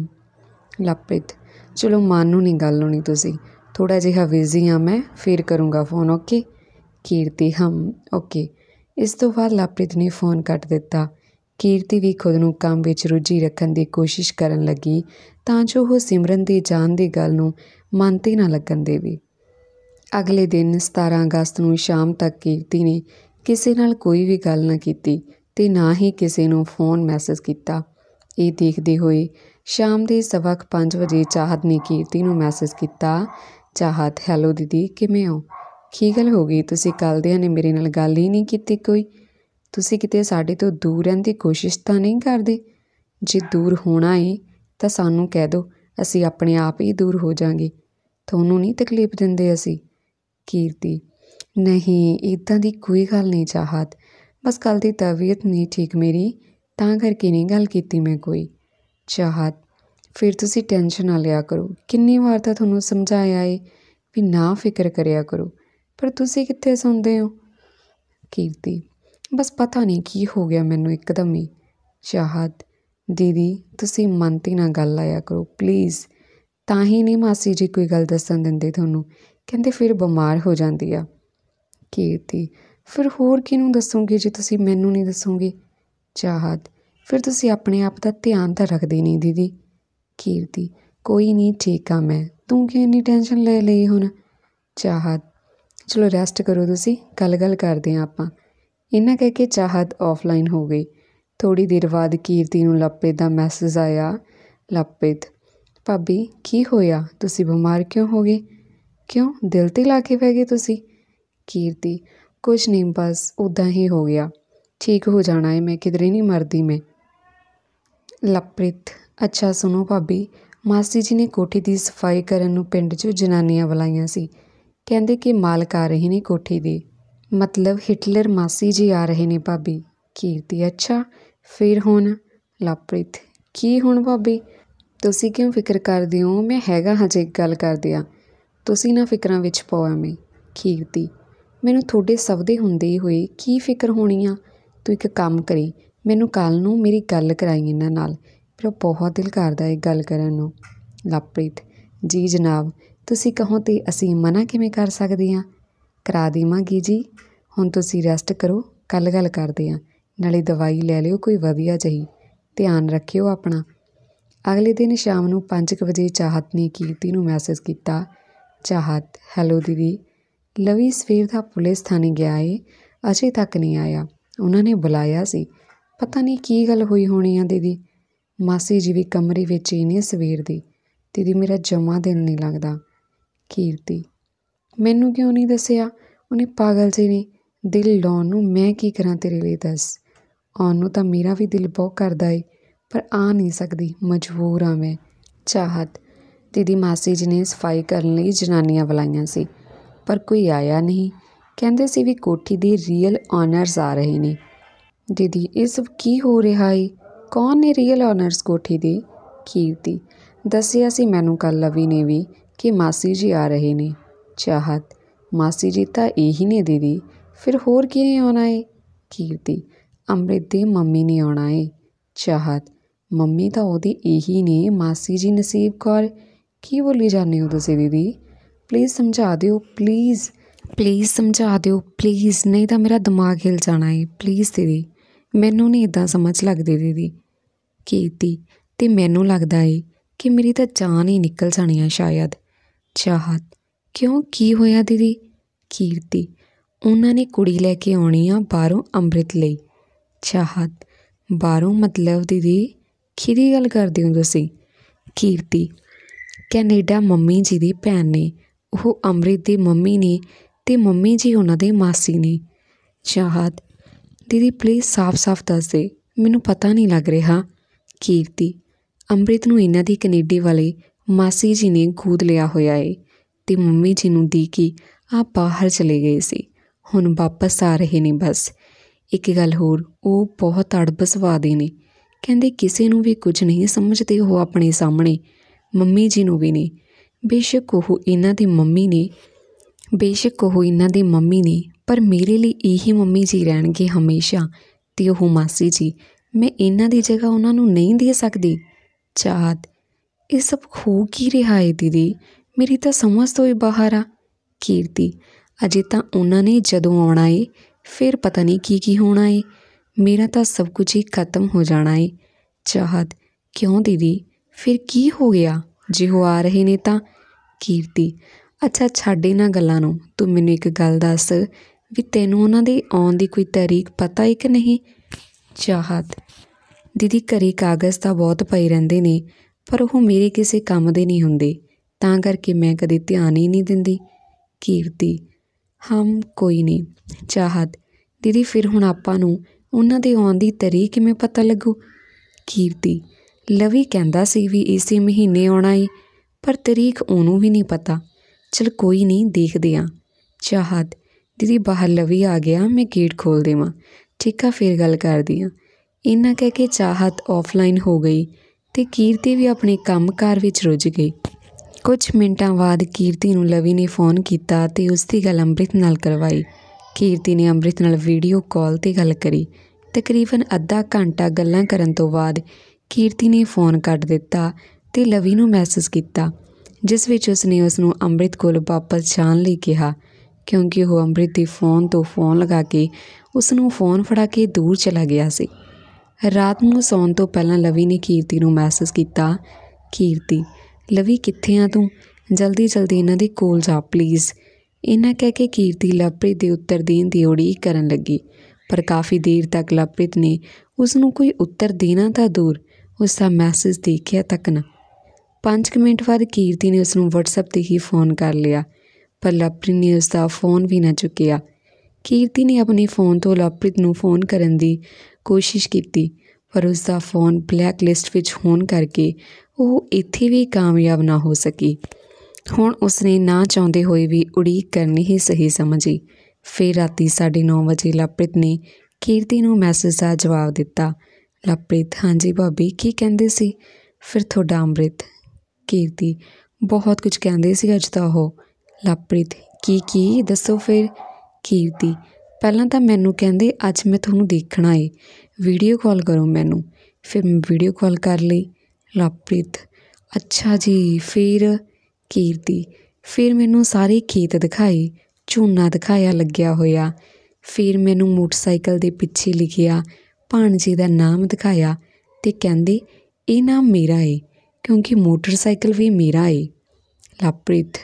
ਲਵਪ੍ਰੀਤ ਚਲੋ ਮਨ ਨੂੰ ਨਹੀਂ ਗੱਲ ਹੋਣੀ, ਤੁਸੀਂ ਥੋੜ੍ਹਾ ਜਿਹਾ ਬਿਜ਼ੀ ਹਾਂ ਮੈਂ, ਫਿਰ ਕਰੂੰਗਾ ਫੋਨ, ਓਕੇ? ਕੀਰਤੀ ਓਕੇ। ਇਸ ਤੋਂ ਬਾਅਦ ਲਵਪ੍ਰੀਤ ਨੇ ਫੋਨ ਕੱਟ ਦਿੱਤਾ। ਕੀਰਤੀ ਵੀ ਖੁਦ ਨੂੰ ਕੰਮ ਵਿੱਚ ਰੁੱਝੀ ਰੱਖਣ ਦੀ ਕੋਸ਼ਿਸ਼ ਕਰਨ ਲੱਗੀ ਤਾਂ ਜੋ ਉਹ ਸਿਮਰਨ ਦੀ ਜਾਣ ਦੀ ਗੱਲ ਨੂੰ ਮਨ 'ਤੇ ਨਾ ਲੱਗਣ ਦੇਵੇ। ਅਗਲੇ ਦਿਨ 17 ਅਗਸਤ ਨੂੰ ਸ਼ਾਮ ਤੱਕ ਕੀਰਤੀ ਨੇ ਕਿਸੇ ਨਾਲ ਕੋਈ ਵੀ ਗੱਲ ਨਾ ਕੀਤੀ ਅਤੇ ਨਾ ਹੀ ਕਿਸੇ ਨੂੰ ਫੋਨ ਮੈਸੇਜ ਕੀਤਾ। ਇਹ ਦੇਖਦੇ ਹੋਏ ਸ਼ਾਮ ਦੇ 5:15 ਵਜੇ ਚਾਹਤ ਨੇ ਕੀਰਤੀ ਨੂੰ ਮੈਸੇਜ ਕੀਤਾ। ਚਾਹਤ ਹੈਲੋ ਦੀਦੀ ਕਿਵੇਂ ਹੋ? ਕੀ ਗੱਲ ਹੋ ਗਈ, ਤੁਸੀਂ ਕੱਲ੍ਹ ਦਿਆਂ ਨੇ ਮੇਰੇ ਨਾਲ ਗੱਲ ਹੀ ਨਹੀਂ ਕੀਤੀ ਕੋਈ? ਤੁਸੀਂ ਕਿਤੇ ਸਾਡੇ ਤੋਂ ਦੂਰ ਰਹਿਣ ਦੀ ਕੋਸ਼ਿਸ਼ ਤਾਂ ਨਹੀਂ ਕਰਦੇ? ਜੇ ਦੂਰ ਹੋਣਾ ਏ ਤਾਂ ਸਾਨੂੰ ਕਹਿ ਦਿਓ, ਅਸੀਂ ਆਪਣੇ ਆਪ ਹੀ ਦੂਰ ਹੋ ਜਾਵਾਂਗੇ, ਤੁਹਾਨੂੰ ਨਹੀਂ ਤਕਲੀਫ ਦਿੰਦੇ ਅਸੀਂ। ਕੀਰਤੀ ਨਹੀਂ ਇੱਦਾਂ ਦੀ ਕੋਈ ਗੱਲ ਨਹੀਂ ਚਾਹਤ, ਬਸ ਕੱਲ੍ਹ ਦੀ ਤਬੀਅਤ ਨਹੀਂ ਠੀਕ ਮੇਰੀ, ਤਾਂ ਕਰਕੇ ਨਹੀਂ ਗੱਲ ਕੀਤੀ ਮੈਂ ਕੋਈ। ਚਾਹਤ ਫਿਰ ਤੁਸੀਂ ਟੈਨਸ਼ਨ ਨਾ ਲਿਆ ਕਰੋ, ਕਿੰਨੀ ਵਾਰ ਤਾਂ ਤੁਹਾਨੂੰ ਸਮਝਾਇਆ ਏ ਵੀ ਨਾ ਫਿਕਰ ਕਰਿਆ ਕਰੋ, ਪਰ ਤੁਸੀਂ ਕਿੱਥੇ ਸੌਂਦੇ ਹੋ? ਕੀਰਤੀ, ਬਸ ਪਤਾ ਨਹੀਂ ਕੀ ਹੋ ਗਿਆ ਮੈਨੂੰ ਇੱਕਦਮ ਹੀ। ਚਾਹਤ, ਦੀਦੀ ਤੁਸੀਂ ਮਨ 'ਤੇ ਨਾ ਗੱਲ ਲਾਇਆ ਕਰੋ ਪਲੀਜ਼। ਤਾਂ ਹੀ ਨਹੀਂ ਮਾਸੀ ਜੀ ਕੋਈ ਗੱਲ ਦੱਸਣ ਦਿੰਦੇ ਤੁਹਾਨੂੰ, ਕਹਿੰਦੇ ਫਿਰ ਬਿਮਾਰ ਹੋ ਜਾਂਦੀ ਆ। ਕੀਰਤੀ, ਫਿਰ ਹੋਰ ਕਿਹਨੂੰ ਦੱਸੋਗੇ ਜੇ ਤੁਸੀਂ ਮੈਨੂੰ ਨਹੀਂ ਦੱਸੋਗੇ? ਚਾਹਤ, ਫਿਰ ਤੁਸੀਂ ਆਪਣੇ ਆਪ ਦਾ ਧਿਆਨ ਤਾਂ ਰੱਖਦੇ ਨਹੀਂ ਦੀਦੀ। ਕੀਰਤੀ, ਕੋਈ ਨਹੀਂ ਠੀਕ ਆ ਮੈਂ, ਤੂੰ ਕਿਉਂ ਇੰਨੀ ਟੈਨਸ਼ਨ ਲੈ ਲਈ ਹੁਣ? ਚਾਹਤ, ਚਲੋ ਰੈਸਟ ਕਰੋ ਤੁਸੀਂ, ਗੱਲ ਕਰਦੇ ਹਾਂ ਆਪਾਂ। ਇਹਨਾਂ ਕਹਿ ਕੇ ਚਾਹਤ ਆਫਲਾਈਨ ਹੋ ਗਈ। ਥੋੜ੍ਹੀ ਦੇਰ ਬਾਅਦ ਕੀਰਤੀ ਨੂੰ ਲਵਪ੍ਰੀਤ ਦਾ ਮੈਸੇਜ ਆਇਆ। ਲਵਪ੍ਰੀਤ, ਭਾਬੀ ਕੀ ਹੋਇਆ, ਤੁਸੀਂ ਬਿਮਾਰ ਕਿਉਂ ਹੋ ਗਏ? ਕਿਉਂ ਦਿਲ 'ਤੇ ਲਾ ਕੇ ਬਹਿ ਗਏ ਤੁਸੀਂ? ਕੀਰਤੀ, ਕੁਛ ਨਹੀਂ ਬਸ ਉੱਦਾਂ ਹੀ ਹੋ ਗਿਆ, ਠੀਕ ਹੋ ਜਾਣਾ ਹੈ, ਮੈਂ ਕਿਧਰੇ ਨਹੀਂ ਮਰਦੀ ਮੈਂ। ਲਵਪ੍ਰੀਤ, ਅੱਛਾ ਸੁਣੋ ਭਾਬੀ, ਮਾਸੀ ਜੀ ਨੇ ਕੋਠੀ ਦੀ ਸਫਾਈ ਕਰਨ ਨੂੰ ਪਿੰਡ 'ਚੋਂ ਜਨਾਨੀਆਂ ਬੁਲਾਈਆਂ ਸੀ। ਕਹਿੰਦੇ ਕਿ ਮਾਲਕ ਆ ਰਹੇ ਨੇ ਕੋਠੀ ਦੇ, ਮਤਲਬ ਹਿਟਲਰ ਮਾਸੀ ਜੀ ਆ ਰਹੇ ਨੇ ਭਾਬੀ। ਕੀਰਤੀ, ਅੱਛਾ ਫਿਰ ਹੁਣ? ਲਵਪ੍ਰੀਤ, ਕੀ ਹੁਣ ਭਾਬੀ, ਤੁਸੀਂ ਕਿਉਂ ਫਿਕਰ ਕਰਦੇ ਹੋ? ਮੈਂ ਹੈਗਾ ਹਜੇ ਗੱਲ ਕਰਦੇ ਆ, ਤੁਸੀਂ ਨਾ ਫਿਕਰਾਂ ਵਿੱਚ ਪਾਓ ਐਵੇਂ। ਕੀਰਤੀ, ਮੈਨੂੰ ਤੁਹਾਡੇ ਸਭ ਦੇ ਹੁੰਦੇ ਹੋਏ ਕੀ ਫਿਕਰ ਹੋਣੀ ਆ? ਤੂੰ ਇੱਕ ਕੰਮ ਕਰੀ, ਮੈਨੂੰ ਕੱਲ੍ਹ ਨੂੰ ਮੇਰੀ ਗੱਲ ਕਰਾਈ ਇਹਨਾਂ ਨਾਲ, ਮੇਰਾ ਬਹੁਤ ਦਿਲ ਕਰਦਾ ਹੈ ਗੱਲ ਕਰਨ ਨੂੰ। ਲਵਪ੍ਰੀਤ, ਜੀ ਜਨਾਬ, ਤੁਸੀਂ ਕਹੋ ਤਾਂ ਅਸੀਂ ਮਨਾ ਕਿਵੇਂ ਕਰ ਸਕਦੇ ਹਾਂ? ਕਰਾ ਦੇਵਾਂਗੀ ਜੀ। ਹੁਣ ਤੁਸੀਂ ਰੈਸਟ ਕਰੋ, ਕੱਲ੍ਹ ਗੱਲ ਕਰਦੇ ਹਾਂ, ਨਾਲੇ ਦਵਾਈ ਲੈ ਲਿਓ ਕੋਈ ਵਧੀਆ ਜਿਹੀ, ਧਿਆਨ ਰੱਖਿਓ ਆਪਣਾ। ਅਗਲੇ ਦਿਨ ਸ਼ਾਮ ਨੂੰ 5 ਵਜੇ ਚਾਹਤ ਨੇ ਕੀਰਤੀ ਨੂੰ ਮੈਸੇਜ ਕੀਤਾ। ਚਾਹਤ, ਹੈਲੋ ਦੀਦੀ, ਲਵੀ ਸਵੇਰ ਦਾ ਪੁਲਿਸ ਥਾਣੇ ਗਿਆ ਏ, ਅਜੇ ਤੱਕ ਨਹੀਂ ਆਇਆ। ਉਹਨਾਂ ਨੇ ਬੁਲਾਇਆ ਸੀ, ਪਤਾ ਨਹੀਂ ਕੀ ਗੱਲ ਹੋਈ ਹੋਣੀ ਆ ਦੀਦੀ। ਮਾਸੀ ਜੀ ਵੀ ਕਮਰੇ ਵਿੱਚ ਹੀ ਨੇ ਸਵੇਰ ਦੀ, ਦੀਦੀ ਮੇਰਾ ਜਮਾਂ ਦਿਲ ਨਹੀਂ ਲੱਗਦਾ। ਕੀਰਤੀ, ਮੈਨੂੰ ਕਿਉਂ ਨਹੀਂ ਦੱਸਿਆ? ਉਹਨੇ ਪਾਗਲ ਜੀ ਨੇ ਦਿਲ ਲਾਉਣ ਨੂੰ, ਮੈਂ ਕੀ ਕਰਾਂ ਤੇਰੇ ਲਈ ਦੱਸ? ਆਉਣ ਨੂੰ ਤਾਂ ਮੇਰਾ ਵੀ ਦਿਲ ਬਹੁਤ ਕਰਦਾ ਏ, ਪਰ ਆ ਨਹੀਂ ਸਕਦੀ, ਮਜਬੂਰ ਹਾਂ ਮੈਂ। ਚਾਹਤ, ਦੀਦੀ ਮਾਸੀ ਜੀ ਨੇ ਸਫਾਈ ਕਰਨ ਲਈ ਜਨਾਨੀਆਂ ਬੁਲਾਈਆਂ ਸੀ, ਪਰ ਕੋਈ ਆਇਆ ਨਹੀਂ। ਕਹਿੰਦੇ ਸੀ ਵੀ ਕੋਠੀ ਦੇ ਰੀਅਲ ਓਨਰਸ ਆ ਰਹੇ ਨੇ। ਦੀਦੀ ਇਹ ਸਭ ਕੀ ਹੋ ਰਿਹਾ ਏ? ਕੌਣ ਨੇ ਰੀਅਲ ਓਨਰਸ ਕੋਠੀ ਦੇ? ਕੀਰਤੀ, ਦੱਸਿਆ ਸੀ ਮੈਨੂੰ ਕੱਲ੍ਹ ਲਵੀ ਨੇ ਵੀ ਕਿ ਮਾਸੀ ਜੀ ਆ ਰਹੇ ਨੇ। ਚਾਹਤ, ਮਾਸੀ ਜੀ ਤਾਂ ਇਹੀ ਨੇ ਦੀਦੀ, ਫਿਰ ਹੋਰ ਕਿਹਨੇ ਆਉਣਾ ਏ? ਕੀਰਤੀ, ਅੰਮ੍ਰਿਤ ਦੀ ਮੰਮੀ ਨੇ ਆਉਣਾ ਏ। ਚਾਹਤ, ਮੰਮੀ ਤਾਂ ਉਹਦੀ ਇਹੀ ਨੇ, ਮਾਸੀ ਜੀ ਨਸੀਬ ਕੌਰ। ਕੀ ਬੋਲੀ ਜਾਂਦੇ ਹੋ ਤੁਸੀਂ ਦੀਦੀ? ਪਲੀਜ਼ ਸਮਝਾ ਦਿਓ, ਪਲੀਜ਼ ਸਮਝਾ ਦਿਓ ਪਲੀਜ਼, ਨਹੀਂ ਤਾਂ ਮੇਰਾ ਦਿਮਾਗ ਹਿਲ ਜਾਣਾ ਏ। ਪਲੀਜ਼ ਦੀਦੀ, ਮੈਨੂੰ ਨਹੀਂ ਇੱਦਾਂ ਸਮਝ ਲੱਗਦੀ ਦੀਦੀ। ਕੀਰਤੀ, ਅਤੇ ਮੈਨੂੰ ਲੱਗਦਾ ਏ ਕਿ ਮੇਰੀ ਤਾਂ ਜਾਨ ਹੀ ਨਿਕਲ ਜਾਣੀ ਆ ਸ਼ਾਇਦ। ਚਾਹਤ, ਕਿਉਂ ਕੀ ਹੋਇਆ ਦੀਦੀ? ਕੀਰਤੀ, ਉਹਨਾਂ ਨੇ ਕੁੜੀ ਲੈ ਕੇ ਆਉਣੀ ਆ ਬਾਹਰੋਂ ਅੰਮ੍ਰਿਤ ਲਈ। ਚਾਹਤ, ਬਾਹਰੋਂ ਮਤਲਬ ਦੀਦੀ ਕਿਹਦੀ ਗੱਲ ਕਰਦੇ ਹੋ ਤੁਸੀਂ? ਕੀਰਤੀ, ਕੈਨੇਡਾ ਮੰਮੀ ਜੀ ਦੀ ਭੈਣ ਨੇ, ਉਹ ਅੰਮ੍ਰਿਤ ਦੀ ਮੰਮੀ ਨੇ ਅਤੇ ਮੰਮੀ ਜੀ ਉਹਨਾਂ ਦੇ ਮਾਸੀ ਨੇ। ਚਾਹਤ, ਦੀਦੀ ਪਲੀਜ਼ ਸਾਫ਼ ਦੱਸ ਦੇ, ਮੈਨੂੰ ਪਤਾ ਨਹੀਂ ਲੱਗ ਰਿਹਾ। ਕੀਰਤੀ, ਅੰਮ੍ਰਿਤ ਨੂੰ ਇਹਨਾਂ ਦੀ ਕੈਨੇਡਾ ਵਾਲੇ ਮਾਸੀ ਜੀ ਨੇ ਗੋਦ ਲਿਆ ਹੋਇਆ ਏ ਅਤੇ ਮੰਮੀ ਜੀ ਨੂੰ ਦੇ ਕੇ ਆਪ ਬਾਹਰ ਚਲੇ ਗਏ ਸੀ, ਹੁਣ ਵਾਪਸ ਆ ਰਹੇ ਨੇ ਬਸ। ਇੱਕ ਗੱਲ ਹੋਰ, ਉਹ ਬਹੁਤ ਅੜਬ ਸੁਭਾਅ ਦੇ ਨੇ, ਕਹਿੰਦੇ ਕਿਸੇ ਨੂੰ ਵੀ ਕੁਝ ਨਹੀਂ ਸਮਝਦੇ ਉਹ ਆਪਣੇ ਸਾਹਮਣੇ, ਮੰਮੀ ਜੀ ਨੂੰ ਵੀ ਨਹੀਂ। ਬੇਸ਼ੱਕ ਉਹ ਇਹਨਾਂ ਦੀ ਮੰਮੀ ਨੇ, ਪਰ ਮੇਰੇ ਲਈ ਇਹੀ ਮੰਮੀ ਜੀ ਰਹਿਣਗੇ ਹਮੇਸ਼ਾ, ਅਤੇ ਉਹ ਮਾਸੀ ਜੀ, ਮੈਂ ਇਹਨਾਂ ਦੀ ਜਗ੍ਹਾ ਉਹਨਾਂ ਨੂੰ ਨਹੀਂ ਦੇ ਸਕਦੀ। ਚਾਹਤ, ਇਹ ਸਭ ਹੋ ਕੀ ਰਿਹਾ ਏ ਦੀਦੀ, ਮੇਰੀ ਤਾਂ ਸਮਝ ਤੋਂ ਹੀ ਬਾਹਰ ਆ। ਕੀਰਤੀ, ਅਜੇ ਤਾਂ ਉਹਨਾਂ ਨੇ ਜਦੋਂ ਆਉਣਾ ਏ ਫਿਰ ਪਤਾ ਨਹੀਂ ਕੀ ਹੋਣਾ ਏ, ਮੇਰਾ ਤਾਂ ਸਭ ਕੁਝ ਹੀ ਖਤਮ ਹੋ ਜਾਣਾ ਏ। ਚਾਹਤ, ਕਿਉਂ ਦੀਦੀ, ਫਿਰ ਕੀ ਹੋ ਗਿਆ ਜੇ ਉਹ ਆ ਰਹੇ ਨੇ ਤਾਂ? ਕੀਰਤੀ, ਅੱਛਾ ਛੱਡ ਇਹਨਾਂ ਗੱਲਾਂ ਨੂੰ, ਤੂੰ ਮੈਨੂੰ ਇੱਕ ਗੱਲ ਦੱਸ ਵੀ ਤੈਨੂੰ ਉਹਨਾਂ ਦੇ ਆਉਣ ਦੀ ਕੋਈ ਤਾਰੀਖ ਪਤਾ ਹੈ ਕਿ ਨਹੀਂ? ਚਾਹਤ, ਦੀਦੀ ਘਰੇ ਕਾਗਜ਼ ਤਾਂ ਬਹੁਤ ਪਏ ਰਹਿੰਦੇ ਨੇ, ਪਰ ਉਹ ਮੇਰੇ ਕਿਸੇ ਕੰਮ ਦੇ ਨਹੀਂ ਹੁੰਦੇ, ਤਾਂ ਕਰਕੇ ਮੈਂ ਕਦੇ ਧਿਆਨ ਹੀ ਨਹੀਂ ਦਿੰਦੀ। ਕੀਰਤੀ, ਕੋਈ ਨਹੀਂ। ਚਾਹਤ, ਦੀਦੀ ਫਿਰ ਹੁਣ ਆਪਾਂ ਨੂੰ ਉਹਨਾਂ ਦੇ ਆਉਣ ਦੀ ਤਾਰੀਖ ਕਿਵੇਂ ਪਤਾ ਲੱਗੂ? ਕੀਰਤੀ, ਲਵੀ ਕਹਿੰਦਾ ਸੀ ਵੀ ਇਸੇ ਮਹੀਨੇ ਆਉਣਾ ਏ, ਪਰ ਤਾਰੀਖ ਉਹਨੂੰ ਵੀ ਨਹੀਂ ਪਤਾ। ਚਲ ਕੋਈ ਨਹੀਂ, ਦੇਖਦੇ ਹਾਂ। ਚਾਹਤ, ਦੀਦੀ ਬਾਹਰ ਲਵੀ ਆ ਗਿਆ, ਮੈਂ ਗੇਟ ਖੋਲ੍ਹ ਦੇਵਾਂ? ਠੀਕ ਆ, ਫਿਰ ਗੱਲ ਕਰਦੀ ਹਾਂ। ਇੰਨਾ ਕਹਿ ਕੇ ਚਾਹਤ ਆਫਲਾਈਨ ਹੋ ਗਈ ਅਤੇ ਕੀਰਤੀ ਵੀ ਆਪਣੇ ਕੰਮ ਕਾਰ ਵਿੱਚ ਰੁੱਝ ਗਈ। ਕੁਝ ਮਿੰਟਾਂ ਬਾਅਦ ਕੀਰਤੀ ਨੂੰ ਲਵੀ ਨੇ ਫ਼ੋਨ ਕੀਤਾ ਅਤੇ ਉਸ ਦੀ ਗੱਲ ਅੰਮ੍ਰਿਤ ਨਾਲ ਕਰਵਾਈ। ਕੀਰਤੀ ਨੇ ਅੰਮ੍ਰਿਤ ਨਾਲ ਵੀਡੀਓ ਕਾਲ 'ਤੇ ਗੱਲ ਕਰੀ। ਤਕਰੀਬਨ ਅੱਧਾ ਘੰਟਾ ਗੱਲਾਂ ਕਰਨ ਤੋਂ ਬਾਅਦ ਕੀਰਤੀ ਨੇ ਫ਼ੋਨ ਕੱਟ ਦਿੱਤਾ ਅਤੇ ਲਵੀ ਨੂੰ ਮੈਸੇਜ ਕੀਤਾ, ਜਿਸ ਵਿੱਚ ਉਸਨੇ ਉਸਨੂੰ ਅੰਮ੍ਰਿਤ ਕੋਲ ਵਾਪਸ ਜਾਣ ਲਈ ਕਿਹਾ, ਕਿਉਂਕਿ ਉਹ ਅੰਮ੍ਰਿਤ ਦੇ ਫ਼ੋਨ ਤੋਂ ਫ਼ੋਨ ਲਗਾ ਕੇ ਉਸਨੂੰ ਫ਼ੋਨ ਫੜਾ ਕੇ ਦੂਰ ਚਲਾ ਗਿਆ ਸੀ। ਰਾਤ ਨੂੰ ਸੌਣ ਤੋਂ ਪਹਿਲਾਂ ਲਵੀ ਨੇ ਕੀਰਤੀ ਨੂੰ ਮੈਸੇਜ ਕੀਤਾ, ਕੀਰਤੀ, ਲਵੀ ਕਿੱਥੇ ਆ ਤੂੰ? ਜਲਦੀ ਜਲਦੀ ਇਹਨਾਂ ਦੇ ਕੋਲ ਜਾ ਪਲੀਜ਼। ਇਹਨਾਂ ਕਹਿ ਕੇ ਕੀਰਤੀ ਲਵਪ੍ਰੀਤ ਦੇ ਉੱਤਰ ਦੇਣ ਦੀ ਉਡੀਕ ਕਰਨ ਲੱਗੀ, ਪਰ ਕਾਫੀ ਦੇਰ ਤੱਕ ਲਵਪ੍ਰੀਤ ਨੇ ਉਸਨੂੰ ਕੋਈ ਉੱਤਰ ਦੇਣਾ ਤਾਂ ਦੂਰ, ਉਸਦਾ ਮੈਸੇਜ ਦੇਖਿਆ ਤੱਕ ਨਾ। 5 ਮਿੰਟ ਬਾਅਦ ਕੀਰਤੀ ਨੇ ਉਸਨੂੰ ਵਟਸਐਪ 'ਤੇ ਹੀ ਫ਼ੋਨ ਕਰ ਲਿਆ, ਪਰ ਲਵਪ੍ਰੀਤ ਨੇ ਉਸਦਾ ਫ਼ੋਨ ਵੀ ਨਾ ਚੁੱਕਿਆ। ਕੀਰਤੀ ਨੇ ਆਪਣੇ ਫ਼ੋਨ ਤੋਂ ਲਵਪ੍ਰੀਤ ਨੂੰ ਫ਼ੋਨ ਕਰਨ ਦੀ ਕੋਸ਼ਿਸ਼ ਕੀਤੀ, ਪਰ ਉਸਦਾ ਫ਼ੋਨ ਬਲੈਕ ਲਿਸਟ ਵਿੱਚ ਹੋਣ ਕਰਕੇ ਉਹ ਇੱਥੇ ਵੀ ਕਾਮਯਾਬ ਨਾ ਹੋ ਸਕੀ। ਹੁਣ ਉਸਨੇ ਨਾ ਚਾਹੁੰਦੇ ਹੋਏ ਵੀ ਉਡੀਕ ਕਰਨੀ ਹੀ ਸਹੀ ਸਮਝੀ। ਫਿਰ ਰਾਤੀ 9:30 ਵਜੇ ਲਵਪ੍ਰੀਤ ਨੇ ਕੀਰਤੀ ਨੂੰ ਮੈਸੇਜ ਦਾ ਜਵਾਬ ਦਿੱਤਾ। ਲਵਪ੍ਰੀਤ, ਹਾਂਜੀ ਭਾਬੀ, ਕੀ ਕਹਿੰਦੇ ਸੀ? ਫਿਰ ਤੁਹਾਡਾ ਅੰਮ੍ਰਿਤ। ਕੀਰਤੀ, ਬਹੁਤ ਕੁਝ ਕਹਿੰਦੇ ਸੀ ਅੱਜ ਤਾਂ ਉਹ। ਲਵਪ੍ਰੀਤ, ਕੀ ਦੱਸੋ ਫਿਰ? ਕੀਰਤੀ, ਪਹਿਲਾਂ ਤਾਂ ਮੈਨੂੰ ਕਹਿੰਦੇ ਅੱਜ ਮੈਂ ਤੁਹਾਨੂੰ ਦੇਖਣਾ ਏ, ਵੀਡੀਓ ਕਾਲ ਕਰੋ ਮੈਨੂੰ। ਫਿਰ ਮੈਂ ਵੀਡੀਓ ਕਾਲ ਕਰ ਲਈ। ਲਵਪ੍ਰੀਤ, ਅੱਛਾ ਜੀ, ਫਿਰ? ਕੀਰਤੀ, ਫਿਰ ਮੈਨੂੰ ਸਾਰੇ ਖੇਤ ਦਿਖਾਏ, ਝੋਨਾ ਦਿਖਾਇਆ ਲੱਗਿਆ ਹੋਇਆ। ਫਿਰ ਮੈਨੂੰ ਮੋਟਰਸਾਈਕਲ ਦੇ ਪਿੱਛੇ ਲਿਖਿਆ ਭਾਣਜੇ ਦਾ ਨਾਮ ਦਿਖਾਇਆ ਅਤੇ ਕਹਿੰਦੇ ਇਹ ਨਾਮ ਮੇਰਾ ਏ, ਕਿਉਂਕਿ ਮੋਟਰਸਾਈਕਲ ਵੀ ਮੇਰਾ ਏ। ਲਵਪ੍ਰੀਤ,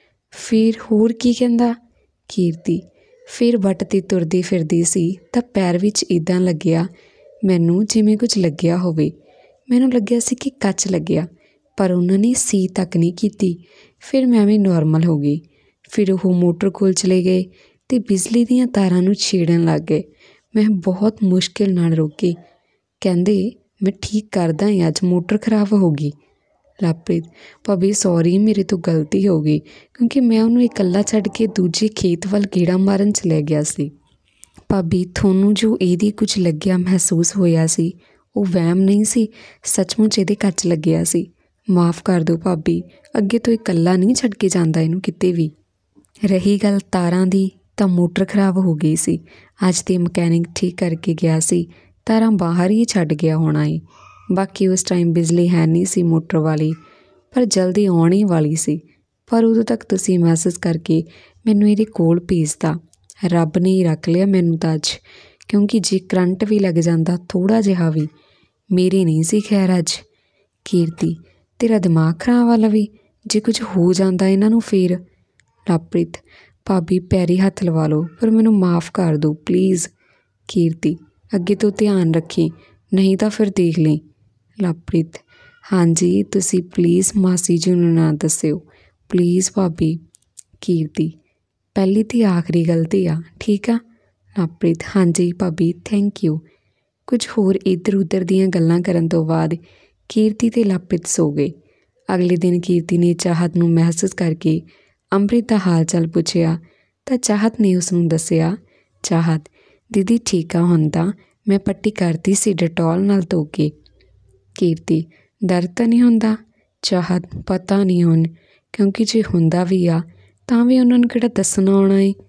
ਫਿਰ ਹੋਰ ਕੀ ਕਹਿੰਦਾ? ਕੀਰਤੀ, ਫਿਰ ਵੱਟ 'ਤੇ ਤੁਰਦੀ ਫਿਰਦੀ ਸੀ ਤਾਂ ਪੈਰ ਵਿੱਚ ਇੱਦਾਂ ਲੱਗਿਆ ਮੈਨੂੰ ਜਿਵੇਂ ਕੁਝ ਲੱਗਿਆ ਹੋਵੇ। ਮੈਨੂੰ ਲੱਗਿਆ ਸੀ ਕਿ ਕੱਚ ਲੱਗਿਆ, ਪਰ ਉਹਨਾਂ ਨੇ ਸੀ ਤੱਕ ਨਹੀਂ ਕੀਤੀ। ਫਿਰ ਮੈਂ ਵੀ ਨੋਰਮਲ ਹੋ ਗਈ। ਫਿਰ ਉਹ ਮੋਟਰ ਕੋਲ ਚਲੇ ਗਏ ਅਤੇ ਬਿਜਲੀ ਦੀਆਂ ਤਾਰਾਂ ਨੂੰ ਛੇੜਨ ਲੱਗ ਗਏ। ਮੈਂ ਬਹੁਤ ਮੁਸ਼ਕਿਲ ਨਾਲ ਰੋਕੀ। ਕਹਿੰਦੇ ਮੈਂ ਠੀਕ ਕਰਦਾ ਹਾਂ, ਅੱਜ ਮੋਟਰ ਖਰਾਬ ਹੋ ਗਈ। ਲਵਪ੍ਰੀਤ, ਭਾਬੀ ਸੌਰੀ, ਮੇਰੇ ਤੋਂ ਗਲਤੀ ਹੋ ਗਈ, ਕਿਉਂਕਿ ਮੈਂ ਉਹਨੂੰ ਇਕੱਲਾ ਛੱਡ ਕੇ ਦੂਜੇ ਖੇਤ ਵੱਲ ਗੇੜਾ ਮਾਰਨ ਚਲੇ ਗਿਆ ਸੀ। ਭਾਬੀ, ਤੁਹਾਨੂੰ ਜੋ ਇਹਦੀ ਕੁਝ ਲੱਗਿਆ ਮਹਿਸੂਸ ਹੋਇਆ ਸੀ ਉਹ ਵਹਿਮ ਨਹੀਂ ਸੀ, ਸੱਚਮੁੱਚ ਇਹਦੇ ਕੱਚ ਲੱਗਿਆ ਸੀ। ਮਾਫ਼ ਕਰ ਦਿਓ ਭਾਬੀ, ਅੱਗੇ ਤੋਂ ਇਕੱਲਾ ਨਹੀਂ ਛੱਡ ਕੇ ਜਾਂਦਾ ਇਹਨੂੰ ਕਿਤੇ ਵੀ। ਰਹੀ ਗੱਲ ਤਾਰਾਂ ਦੀ, ਤਾਂ ਮੋਟਰ ਖਰਾਬ ਹੋ ਗਈ ਸੀ। ਅੱਜ ਤੇ ਮਕੈਨਿਕ ਠੀਕ ਕਰਕੇ ਗਿਆ ਸੀ, ਤਾਰਾਂ ਬਾਹਰ ਹੀ ਛੱਡ ਗਿਆ ਹੋਣਾ ਏ। ਬਾਕੀ ਉਸ ਟਾਈਮ ਬਿਜਲੀ ਹੈ ਨਹੀਂ ਸੀ ਮੋਟਰ ਵਾਲੀ, ਪਰ ਜਲਦੀ ਆਉਣ ਹੀ ਵਾਲੀ ਸੀ। ਪਰ ਉਦੋਂ ਤੱਕ ਤੁਸੀਂ ਮੈਸੇਜ ਕਰਕੇ ਮੈਨੂੰ ਇਹਦੇ ਕੋਲ ਭੇਜਤਾ। ਰੱਬ ਨੇ ਹੀ ਰੱਖ ਲਿਆ ਮੈਨੂੰ ਤਾਂ ਅੱਜ, ਕਿਉਂਕਿ ਜੇ ਕਰੰਟ ਵੀ ਲੱਗ ਜਾਂਦਾ ਥੋੜ੍ਹਾ ਜਿਹਾ ਵੀ, ਮੇਰੀ ਨਹੀਂ ਸੀ ਖੈਰ ਅੱਜ। ਕੀਰਤੀ, ਤੇਰਾ ਦਿਮਾਗ ਖਰਾਬ ਆ ਲਵੀ, ਜੇ ਕੁਝ ਹੋ ਜਾਂਦਾ ਇਹਨਾਂ ਨੂੰ ਫਿਰ? ਲਵਪ੍ਰੀਤ, ਭਾਬੀ ਪੈਰੀ ਹੱਥ ਲਵਾ ਲਓ, ਪਰ ਮੈਨੂੰ ਮਾਫ਼ ਕਰ ਦਿਓ ਪਲੀਜ਼। ਕੀਰਤੀ, ਅੱਗੇ ਤੋਂ ਧਿਆਨ ਰੱਖੀ, ਨਹੀਂ ਤਾਂ ਫਿਰ ਦੇਖ ਲਈ। ਲਵਪ੍ਰੀਤ, ਹਾਂਜੀ, ਤੁਸੀਂ ਪਲੀਜ਼ ਮਾਸੀ ਜੀ ਨੂੰ ਨਾ ਦੱਸਿਓ ਪਲੀਜ਼ ਭਾਬੀ। ਕੀਰਤੀ, ਪਹਿਲੀ ਤੇ ਆਖਰੀ ਗਲਤੀ ਆ, ਠੀਕ ਆ? ਲਵਪ੍ਰੀਤ, ਹਾਂਜੀ ਭਾਬੀ, ਥੈਂਕ ਯੂ। ਕੁਝ ਹੋਰ ਇੱਧਰ ਉੱਧਰ ਦੀਆਂ ਗੱਲਾਂ ਕਰਨ ਤੋਂ ਬਾਅਦ ਕੀਰਤੀ ਅਤੇ ਲਵਪ੍ਰੀਤ ਸੋ ਗਏ। ਅਗਲੇ ਦਿਨ ਕੀਰਤੀ ਨੇ ਚਾਹਤ ਨੂੰ ਮੈਸੇਜ ਕਰਕੇ ਅੰਮ੍ਰਿਤ ਦਾ ਹਾਲ ਚਾਲ ਪੁੱਛਿਆ ਤਾਂ ਚਾਹਤ ਨੇ ਉਸਨੂੰ ਦੱਸਿਆ, ਚਾਹਤ ਦੀਦੀ ਠੀਕ ਆ ਹੁਣ ਤਾਂ, ਮੈਂ ਪੱਟੀ ਕਰਤੀ ਸੀ ਡਟੋਲ ਨਾਲ ਧੋ ਕੇ। ਕੀਰਤੀ, ਦਰਦ ਤਾਂ ਨਹੀਂ ਹੁੰਦਾ? ਚਾਹਤ, ਪਤਾ ਨਹੀਂ ਹੁਣ, ਕਿਉਂਕਿ ਜੇ ਹੁੰਦਾ ਵੀ ਆ ਤਾਂ ਵੀ ਉਹਨਾਂ ਨੂੰ ਕਿਹੜਾ ਦੱਸਣਾ ਆਉਣਾ ਏ,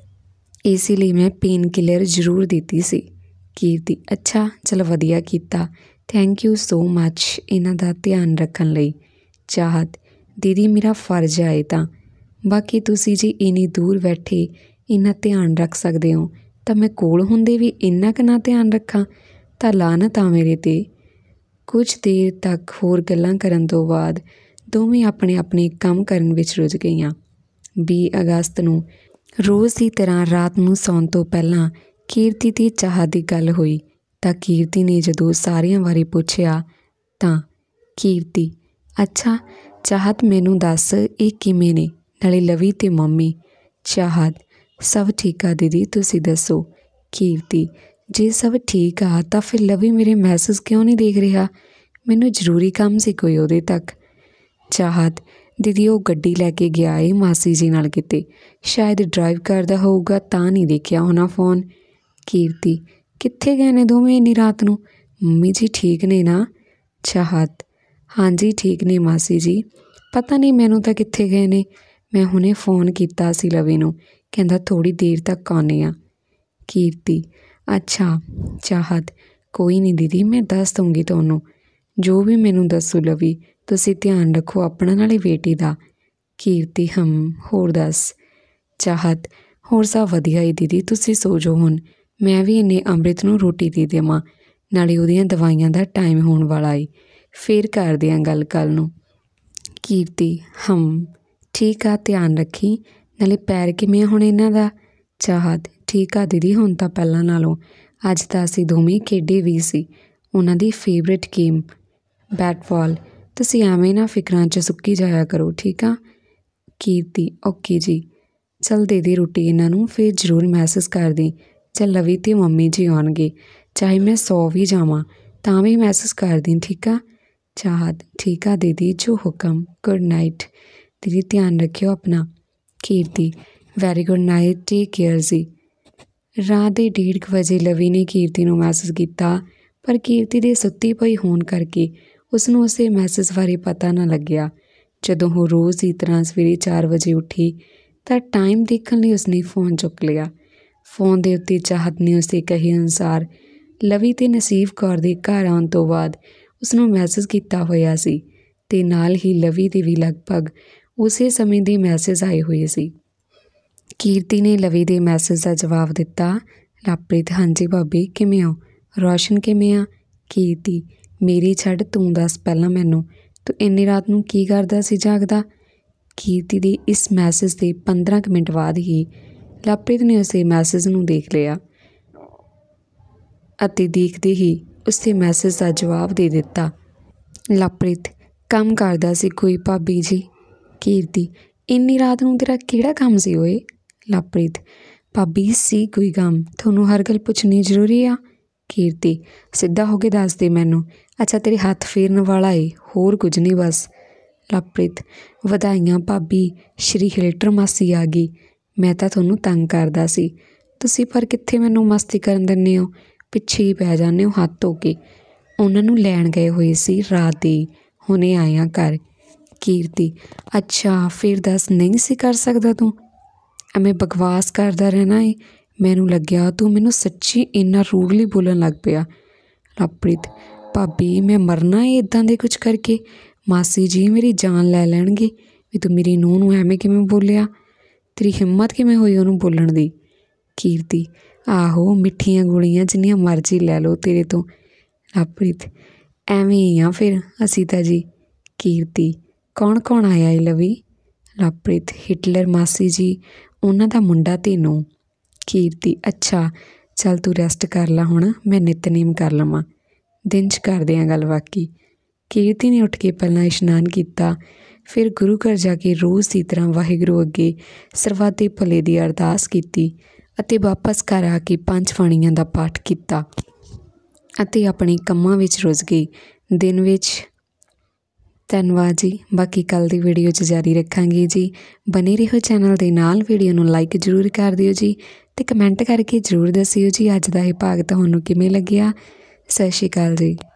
ਇਸੇ ਲਈ ਮੈਂ ਪੇਨ ਕਿਲਰ ਜ਼ਰੂਰ ਦਿੱਤੀ ਸੀ। ਕੀਰਤੀ, ਅੱਛਾ, ਚਲ ਵਧੀਆ ਕੀਤਾ, ਥੈਂਕ ਯੂ ਸੋ ਮੱਚ ਇਹਨਾਂ ਦਾ ਧਿਆਨ ਰੱਖਣ ਲਈ। ਚਾਹਤ, ਦੀਦੀ ਮੇਰਾ ਫਰਜ਼ ਆਏ ਤਾਂ, ਬਾਕੀ ਤੁਸੀਂ ਜੀ ਇੰਨੀ ਦੂਰ ਬੈਠੇ ਇੰਨਾ ਧਿਆਨ ਰੱਖ ਸਕਦੇ ਹੋ ਤਾਂ ਮੈਂ ਕੋਲ ਹੁੰਦੇ ਵੀ ਇੰਨਾ ਕੁ ਨਾ ਧਿਆਨ ਰੱਖਾਂ, ਤਾਂ ਲਾਹਨਤ ਆ ਮੇਰੇ 'ਤੇ। ਕੁਝ ਦੇਰ ਤੱਕ ਹੋਰ ਗੱਲਾਂ ਕਰਨ ਤੋਂ ਬਾਅਦ ਦੋਵੇਂ ਆਪਣੇ ਆਪਣੇ ਕੰਮ ਕਰਨ ਵਿੱਚ ਰੁੱਝ ਗਈਆਂ। 20 ਅਗਸਤ ਨੂੰ ਰੋਜ਼ ਦੀ ਤਰ੍ਹਾਂ ਰਾਤ ਨੂੰ ਸੌਣ ਤੋਂ ਪਹਿਲਾਂ ਕੀਰਤੀ ਅਤੇ ਚਾਹਤ ਦੀ ਗੱਲ ਹੋਈ ਤਾਂ ਕੀਰਤੀ ਨੇ ਜਦੋਂ ਸਾਰਿਆਂ ਬਾਰੇ ਪੁੱਛਿਆ ਤਾਂ ਕੀਰਤੀ, ਅੱਛਾ ਚਾਹਤ, ਮੈਨੂੰ ਦੱਸ ਇਹ ਕਿਵੇਂ ਨੇ, ਨਾਲੇ ਲਵੀ ਅਤੇ ਮੰਮੀ? ਚਾਹਤ, ਸਭ ਠੀਕ ਆ ਦੀਦੀ, ਤੁਸੀਂ ਦੱਸੋ? ਕੀਰਤੀ, ਜੇ ਸਭ ਠੀਕ ਆ ਤਾਂ ਫਿਰ ਲਵੀ ਮੇਰੇ ਮੈਸੇਜ ਕਿਉਂ ਨਹੀਂ ਦੇਖ ਰਿਹਾ? ਮੈਨੂੰ ਜ਼ਰੂਰੀ ਕੰਮ ਸੀ ਕੋਈ ਉਹਦੇ ਤੱਕ। ਚਾਹਤ, ਦੀਦੀ ਉਹ ਗੱਡੀ ਲੈ ਕੇ ਗਿਆ ਏ ਮਾਸੀ ਜੀ ਨਾਲ ਕਿਤੇ, ਸ਼ਾਇਦ ਡਰਾਈਵ ਕਰਦਾ ਹੋਊਗਾ ਤਾਂ ਨਹੀਂ ਦੇਖਿਆ ਹੋਣਾ ਫ਼ੋਨ। ਕੀਰਤੀ, ਕਿੱਥੇ ਗਏ ਨੇ ਦੋਵੇਂ ਇੰਨੀ ਰਾਤ ਨੂੰ? ਮੰਮੀ ਜੀ ਠੀਕ ਨੇ ਨਾ? ਚਾਹਤ, ਹਾਂਜੀ ਠੀਕ ਨੇ ਮਾਸੀ ਜੀ, ਪਤਾ ਨਹੀਂ ਮੈਨੂੰ ਤਾਂ ਕਿੱਥੇ ਗਏ ਨੇ। ਮੈਂ ਹੁਣੇ ਫ਼ੋਨ ਕੀਤਾ ਸੀ ਲਵੀ ਨੂੰ, ਕਹਿੰਦਾ ਥੋੜ੍ਹੀ ਦੇਰ ਤੱਕ ਆਉਂਦੇ ਹਾਂ। ਕੀਰਤੀ ਅੱਛਾ। ਚਾਹਤ ਕੋਈ ਨਹੀਂ ਦੀਦੀ, ਮੈਂ ਦੱਸ ਦਊਂਗੀ ਤੁਹਾਨੂੰ, ਜੋ ਵੀ ਮੈਨੂੰ ਦੱਸੋ ਲਵੀ, ਤੁਸੀਂ ਧਿਆਨ ਰੱਖੋ ਆਪਣਾ ਨਾਲੇ ਬੇਟੀ ਦਾ। ਕੀਰਤੀ ਹੋਰ ਦੱਸ। ਚਾਹਤ ਹੋਰ ਸਭ ਵਧੀਆ ਹੀ ਦੀਦੀ, ਤੁਸੀਂ ਸੋ ਜਾਓ ਹੁਣ, ਮੈਂ ਵੀ ਇੰਨੇ ਅੰਮ੍ਰਿਤ ਨੂੰ ਰੋਟੀ ਦੇ ਦੇਵਾਂ, ਨਾਲੇ ਉਹਦੀਆਂ ਦਵਾਈਆਂ ਦਾ ਟਾਈਮ ਹੋਣ ਵਾਲਾ ਏ, ਫਿਰ ਕਰਦੇ ਹਾਂ ਗੱਲ ਕੱਲ੍ਹ ਨੂੰ। ਕੀਰਤੀ ਠੀਕ ਆ, ਧਿਆਨ ਰੱਖੀ, ਨਾਲੇ ਪੈਰ ਕਿਵੇਂ ਹੁਣ ਇਹਨਾਂ ਦਾ। ਚਾਹਤ ਠੀਕ ਆ ਦੀਦੀ, ਹੁਣ ਤਾਂ ਪਹਿਲਾਂ ਨਾਲੋਂ, ਅੱਜ ਤਾਂ ਅਸੀਂ ਦੋਵੇਂ ਖੇਡੇ ਵੀ ਸੀ ਉਹਨਾਂ ਦੀ ਫੇਵਰੇਟ ਗੇਮ ਬੈਟਬਾਲ। ਤੁਸੀਂ ਐਵੇਂ ਨਾ ਫਿਕਰਾਂ 'ਚ ਸੁੱਕੀ ਜਾਇਆ ਕਰੋ, ਠੀਕ ਆ। ਕੀਰਤੀ ਓਕੇ ਜੀ। ਚੱਲ ਦੇ ਦੇ ਰੋਟੀ ਇਹਨਾਂ ਨੂੰ, ਫਿਰ ਜ਼ਰੂਰ ਮੈਸੇਜ ਕਰ ਦੀ। ਚੱਲ ਲਵੀ ਅਤੇ ਮੰਮੀ ਜੀ ਆਉਣਗੇ, ਚਾਹੇ ਮੈਂ ਸੌ ਵੀ ਜਾਵਾਂ ਤਾਂ ਵੀ ਮੈਸੇਜ ਕਰ ਦੀ, ਠੀਕ ਆ। ਚਾਹਤ ਠੀਕ ਆ ਦੀਦੀ, ਜੋ ਹੁਕਮ। ਗੁੱਡ ਨਾਈਟ ਦੀਦੀ, ਧਿਆਨ ਰੱਖਿਓ ਆਪਣਾ। Kirti very good night, take care ਜੀ। ਰਾਤ ਦੇ 1:30 ਵਜੇ ਲਵੀ ਨੇ ਕੀਰਤੀ ਨੂੰ ਮੈਸੇਜ ਕੀਤਾ, ਪਰ ਕੀਰਤੀ ਦੇ ਸੁੱਤੀ ਪਈ ਹੋਣ ਕਰਕੇ ਉਸਨੂੰ ਉਸੇ ਮੈਸੇਜ ਬਾਰੇ ਪਤਾ ਨਾ ਲੱਗਿਆ। ਜਦੋਂ ਉਹ ਰੋਜ਼ ਦੀ ਤਰ੍ਹਾਂ ਸਵੇਰੇ 4 ਵਜੇ ਉੱਠੀ ਤਾਂ ਟਾਈਮ ਦੇਖਣ ਲਈ ਉਸਨੇ ਫ਼ੋਨ ਚੁੱਕ ਲਿਆ। ਫ਼ੋਨ ਦੇ ਉੱਤੇ ਚਾਹਤ ਨੇ ਉਸਦੇ ਕਹੇ ਅਨੁਸਾਰ ਲਵੀ ਅਤੇ ਨਸੀਬ ਕੌਰ ਦੇ ਘਰ ਆਉਣ ਤੋਂ ਬਾਅਦ ਉਸਨੂੰ ਮੈਸੇਜ ਕੀਤਾ ਹੋਇਆ ਸੀ, ਅਤੇ ਨਾਲ ਹੀ ਲਵੀ ਦੇ ਵੀ ਲਗਭਗ ਉਸੇ ਸਮੇਂ ਦੇ ਮੈਸੇਜ ਆਏ ਹੋਏ ਸੀ। ਕੀਰਤੀ ਨੇ ਲਵੀ ਦੇ ਮੈਸੇਜ ਦਾ ਜਵਾਬ ਦਿੱਤਾ। ਲਵਪ੍ਰੀਤ ਹਾਂਜੀ ਭਾਬੀ, ਕਿਵੇਂ ਹੋ? ਰੌਸ਼ਨ ਕਿਵੇਂ ਆ? ਕੀਰਤੀ ਮੇਰੀ ਛੱਡ, ਤੂੰ ਦੱਸ ਪਹਿਲਾਂ ਮੈਨੂੰ, ਤੂੰ ਇੰਨੀ ਰਾਤ ਨੂੰ ਕੀ ਕਰਦਾ ਸੀ ਜਾਗਦਾ? ਕੀਰਤੀ ਦੇ ਇਸ ਮੈਸੇਜ ਦੇ 15 ਕੁ ਮਿੰਟ ਬਾਅਦ ਹੀ ਲਵਪ੍ਰੀਤ ਨੇ ਉਸੇ ਮੈਸੇਜ ਨੂੰ ਦੇਖ ਲਿਆ ਅਤੇ ਦੇਖਦੇ ਹੀ ਉਸਦੇ ਮੈਸੇਜ ਦਾ ਜਵਾਬ ਦੇ ਦਿੱਤਾ। ਲਵਪ੍ਰੀਤ ਕੰਮ ਕਰਦਾ ਸੀ ਕੋਈ ਭਾਬੀ ਜੀ। ਕੀਰਤੀ ਇੰਨੀ ਰਾਤ ਨੂੰ ਤੇਰਾ ਕਿਹੜਾ ਕੰਮ ਸੀ ਓਏ? ਲਵਪ੍ਰੀਤ ਭਾਬੀ ਸੀ ਕੋਈ ਕੰਮ, ਤੁਹਾਨੂੰ ਹਰ ਗੱਲ ਪੁੱਛਣੀ ਜ਼ਰੂਰੀ ਆ? ਕੀਰਤੀ ਸਿੱਧਾ ਹੋ ਕੇ ਦੱਸ ਦੇ ਮੈਨੂੰ। ਅੱਛਾ ਤੇਰੇ ਹੱਥ ਫੇਰਨ ਵਾਲਾ ਏ, ਹੋਰ ਕੁਝ ਨਹੀਂ ਬਸ। ਲਵਪ੍ਰੀਤ ਵਧਾਈਆਂ ਭਾਬੀ, ਸ਼੍ਰੀ ਹਿਲਟਰ ਮਾਸੀ ਆ ਗਈ। ਮੈਂ ਤਾਂ ਤੁਹਾਨੂੰ ਤੰਗ ਕਰਦਾ ਸੀ, ਤੁਸੀਂ ਪਰ ਕਿੱਥੇ ਮੈਨੂੰ ਮਸਤੀ ਕਰਨ ਦਿੰਦੇ ਹੋ, ਪਿੱਛੇ ਹੀ ਪੈ ਜਾਂਦੇ ਹੋ ਹੱਥ ਧੋ ਕੇ। ਉਹਨਾਂ ਨੂੰ ਲੈਣ ਗਏ ਹੋਏ ਸੀ ਰਾਤ ਦੇ, ਹੁਣੇ ਆਇਆ ਘਰ। ਕੀਰਤੀ ਅੱਛਾ ਫਿਰ ਦੱਸ, ਨਹੀਂ ਸੀ ਕਰ ਸਕਦਾ ਤੂੰ? ਐਵੇਂ ਬਕਵਾਸ ਕਰਦਾ ਰਹਿਣਾ ਏ, ਮੈਨੂੰ ਲੱਗਿਆ ਤੂੰ ਮੈਨੂੰ ਸੱਚੀ ਇੰਨਾ ਰੂਡਲੀ ਬੋਲਣ ਲੱਗ ਪਿਆ। ਲਵਪ੍ਰੀਤ ਭਾਬੀ ਮੈਂ ਮਰਨਾ ਏ ਇੱਦਾਂ ਦੇ ਕੁਝ ਕਰਕੇ, ਮਾਸੀ ਜੀ ਮੇਰੀ ਜਾਨ ਲੈ ਲੈਣਗੇ ਵੀ ਤੂੰ ਮੇਰੀ ਨੂੰਹ ਨੂੰ ਐਵੇਂ ਕਿਵੇਂ ਬੋਲਿਆ, ਤੇਰੀ ਹਿੰਮਤ ਕਿਵੇਂ ਹੋਈ ਉਹਨੂੰ ਬੋਲਣ ਦੀ? ਕੀਰਤੀ ਆਹੋ ਮਿੱਠੀਆਂ ਗੋਲੀਆਂ ਜਿੰਨੀਆਂ ਮਰਜ਼ੀ ਲੈ ਲਓ ਤੇਰੇ ਤੋਂ। ਲਵਪ੍ਰੀਤ ਐਵੇਂ ਹੀ ਆ ਫਿਰ ਅਸੀਂ ਤਾਂ ਜੀ। ਕੀਰਤੀ ਕੌਣ ਕੌਣ ਆਇਆ ਏ ਲਵੀ? ਲਵਪ੍ਰੀਤ ਹਿਟਲਰ ਮਾਸੀ ਜੀ, ਉਹਨਾਂ ਦਾ ਮੁੰਡਾ ਤੇ ਨੂੰਹ। ਕੀਰਤੀ ਅੱਛਾ ਚੱਲ ਤੂੰ ਰੈਸਟ ਕਰ ਲਾ ਹੁਣ, ਮੈਂ ਨਿਤਨੇਮ ਕਰ ਲਵਾਂ, ਦਿਨ 'ਚ ਕਰਦੇ ਹਾਂ ਗੱਲ ਬਾਕੀ। ਕੀਰਤੀ ਨੇ ਉੱਠ ਕੇ ਪਹਿਲਾਂ ਇਸ਼ਨਾਨ ਕੀਤਾ, ਫਿਰ ਗੁਰੂ ਘਰ ਜਾ ਕੇ ਰੋਜ਼ ਦੀ ਤਰ੍ਹਾਂ ਵਾਹਿਗੁਰੂ ਅੱਗੇ ਸਰਬੱਤ ਦੇ ਭਲੇ ਦੀ ਅਰਦਾਸ ਕੀਤੀ ਅਤੇ ਵਾਪਸ ਘਰ ਆ ਕੇ 5 ਬਾਣੀਆਂ ਦਾ ਪਾਠ ਕੀਤਾ ਅਤੇ ਆਪਣੇ ਕੰਮਾਂ ਵਿੱਚ ਰੁੱਝ ਗਈ ਦਿਨ ਵਿੱਚ। ਧੰਨਵਾਦ ਜੀ। ਬਾਕੀ ਕੱਲ੍ਹ ਦੀ ਵੀਡੀਓ 'ਚ ਜਾਰੀ ਰੱਖਾਂਗੇ ਜੀ। ਬਣੇ ਰਹੋ ਚੈਨਲ ਦੇ ਨਾਲ, ਵੀਡੀਓ ਨੂੰ ਲਾਈਕ ਜ਼ਰੂਰ ਕਰ ਦਿਓ ਜੀ ਅਤੇ ਕਮੈਂਟ ਕਰਕੇ ਜ਼ਰੂਰ ਦੱਸਿਓ ਜੀ ਅੱਜ ਦਾ ਇਹ ਭਾਗ ਤੁਹਾਨੂੰ ਕਿਵੇਂ ਲੱਗਿਆ। ਸਤਿ ਸ਼੍ਰੀ ਅਕਾਲ ਜੀ।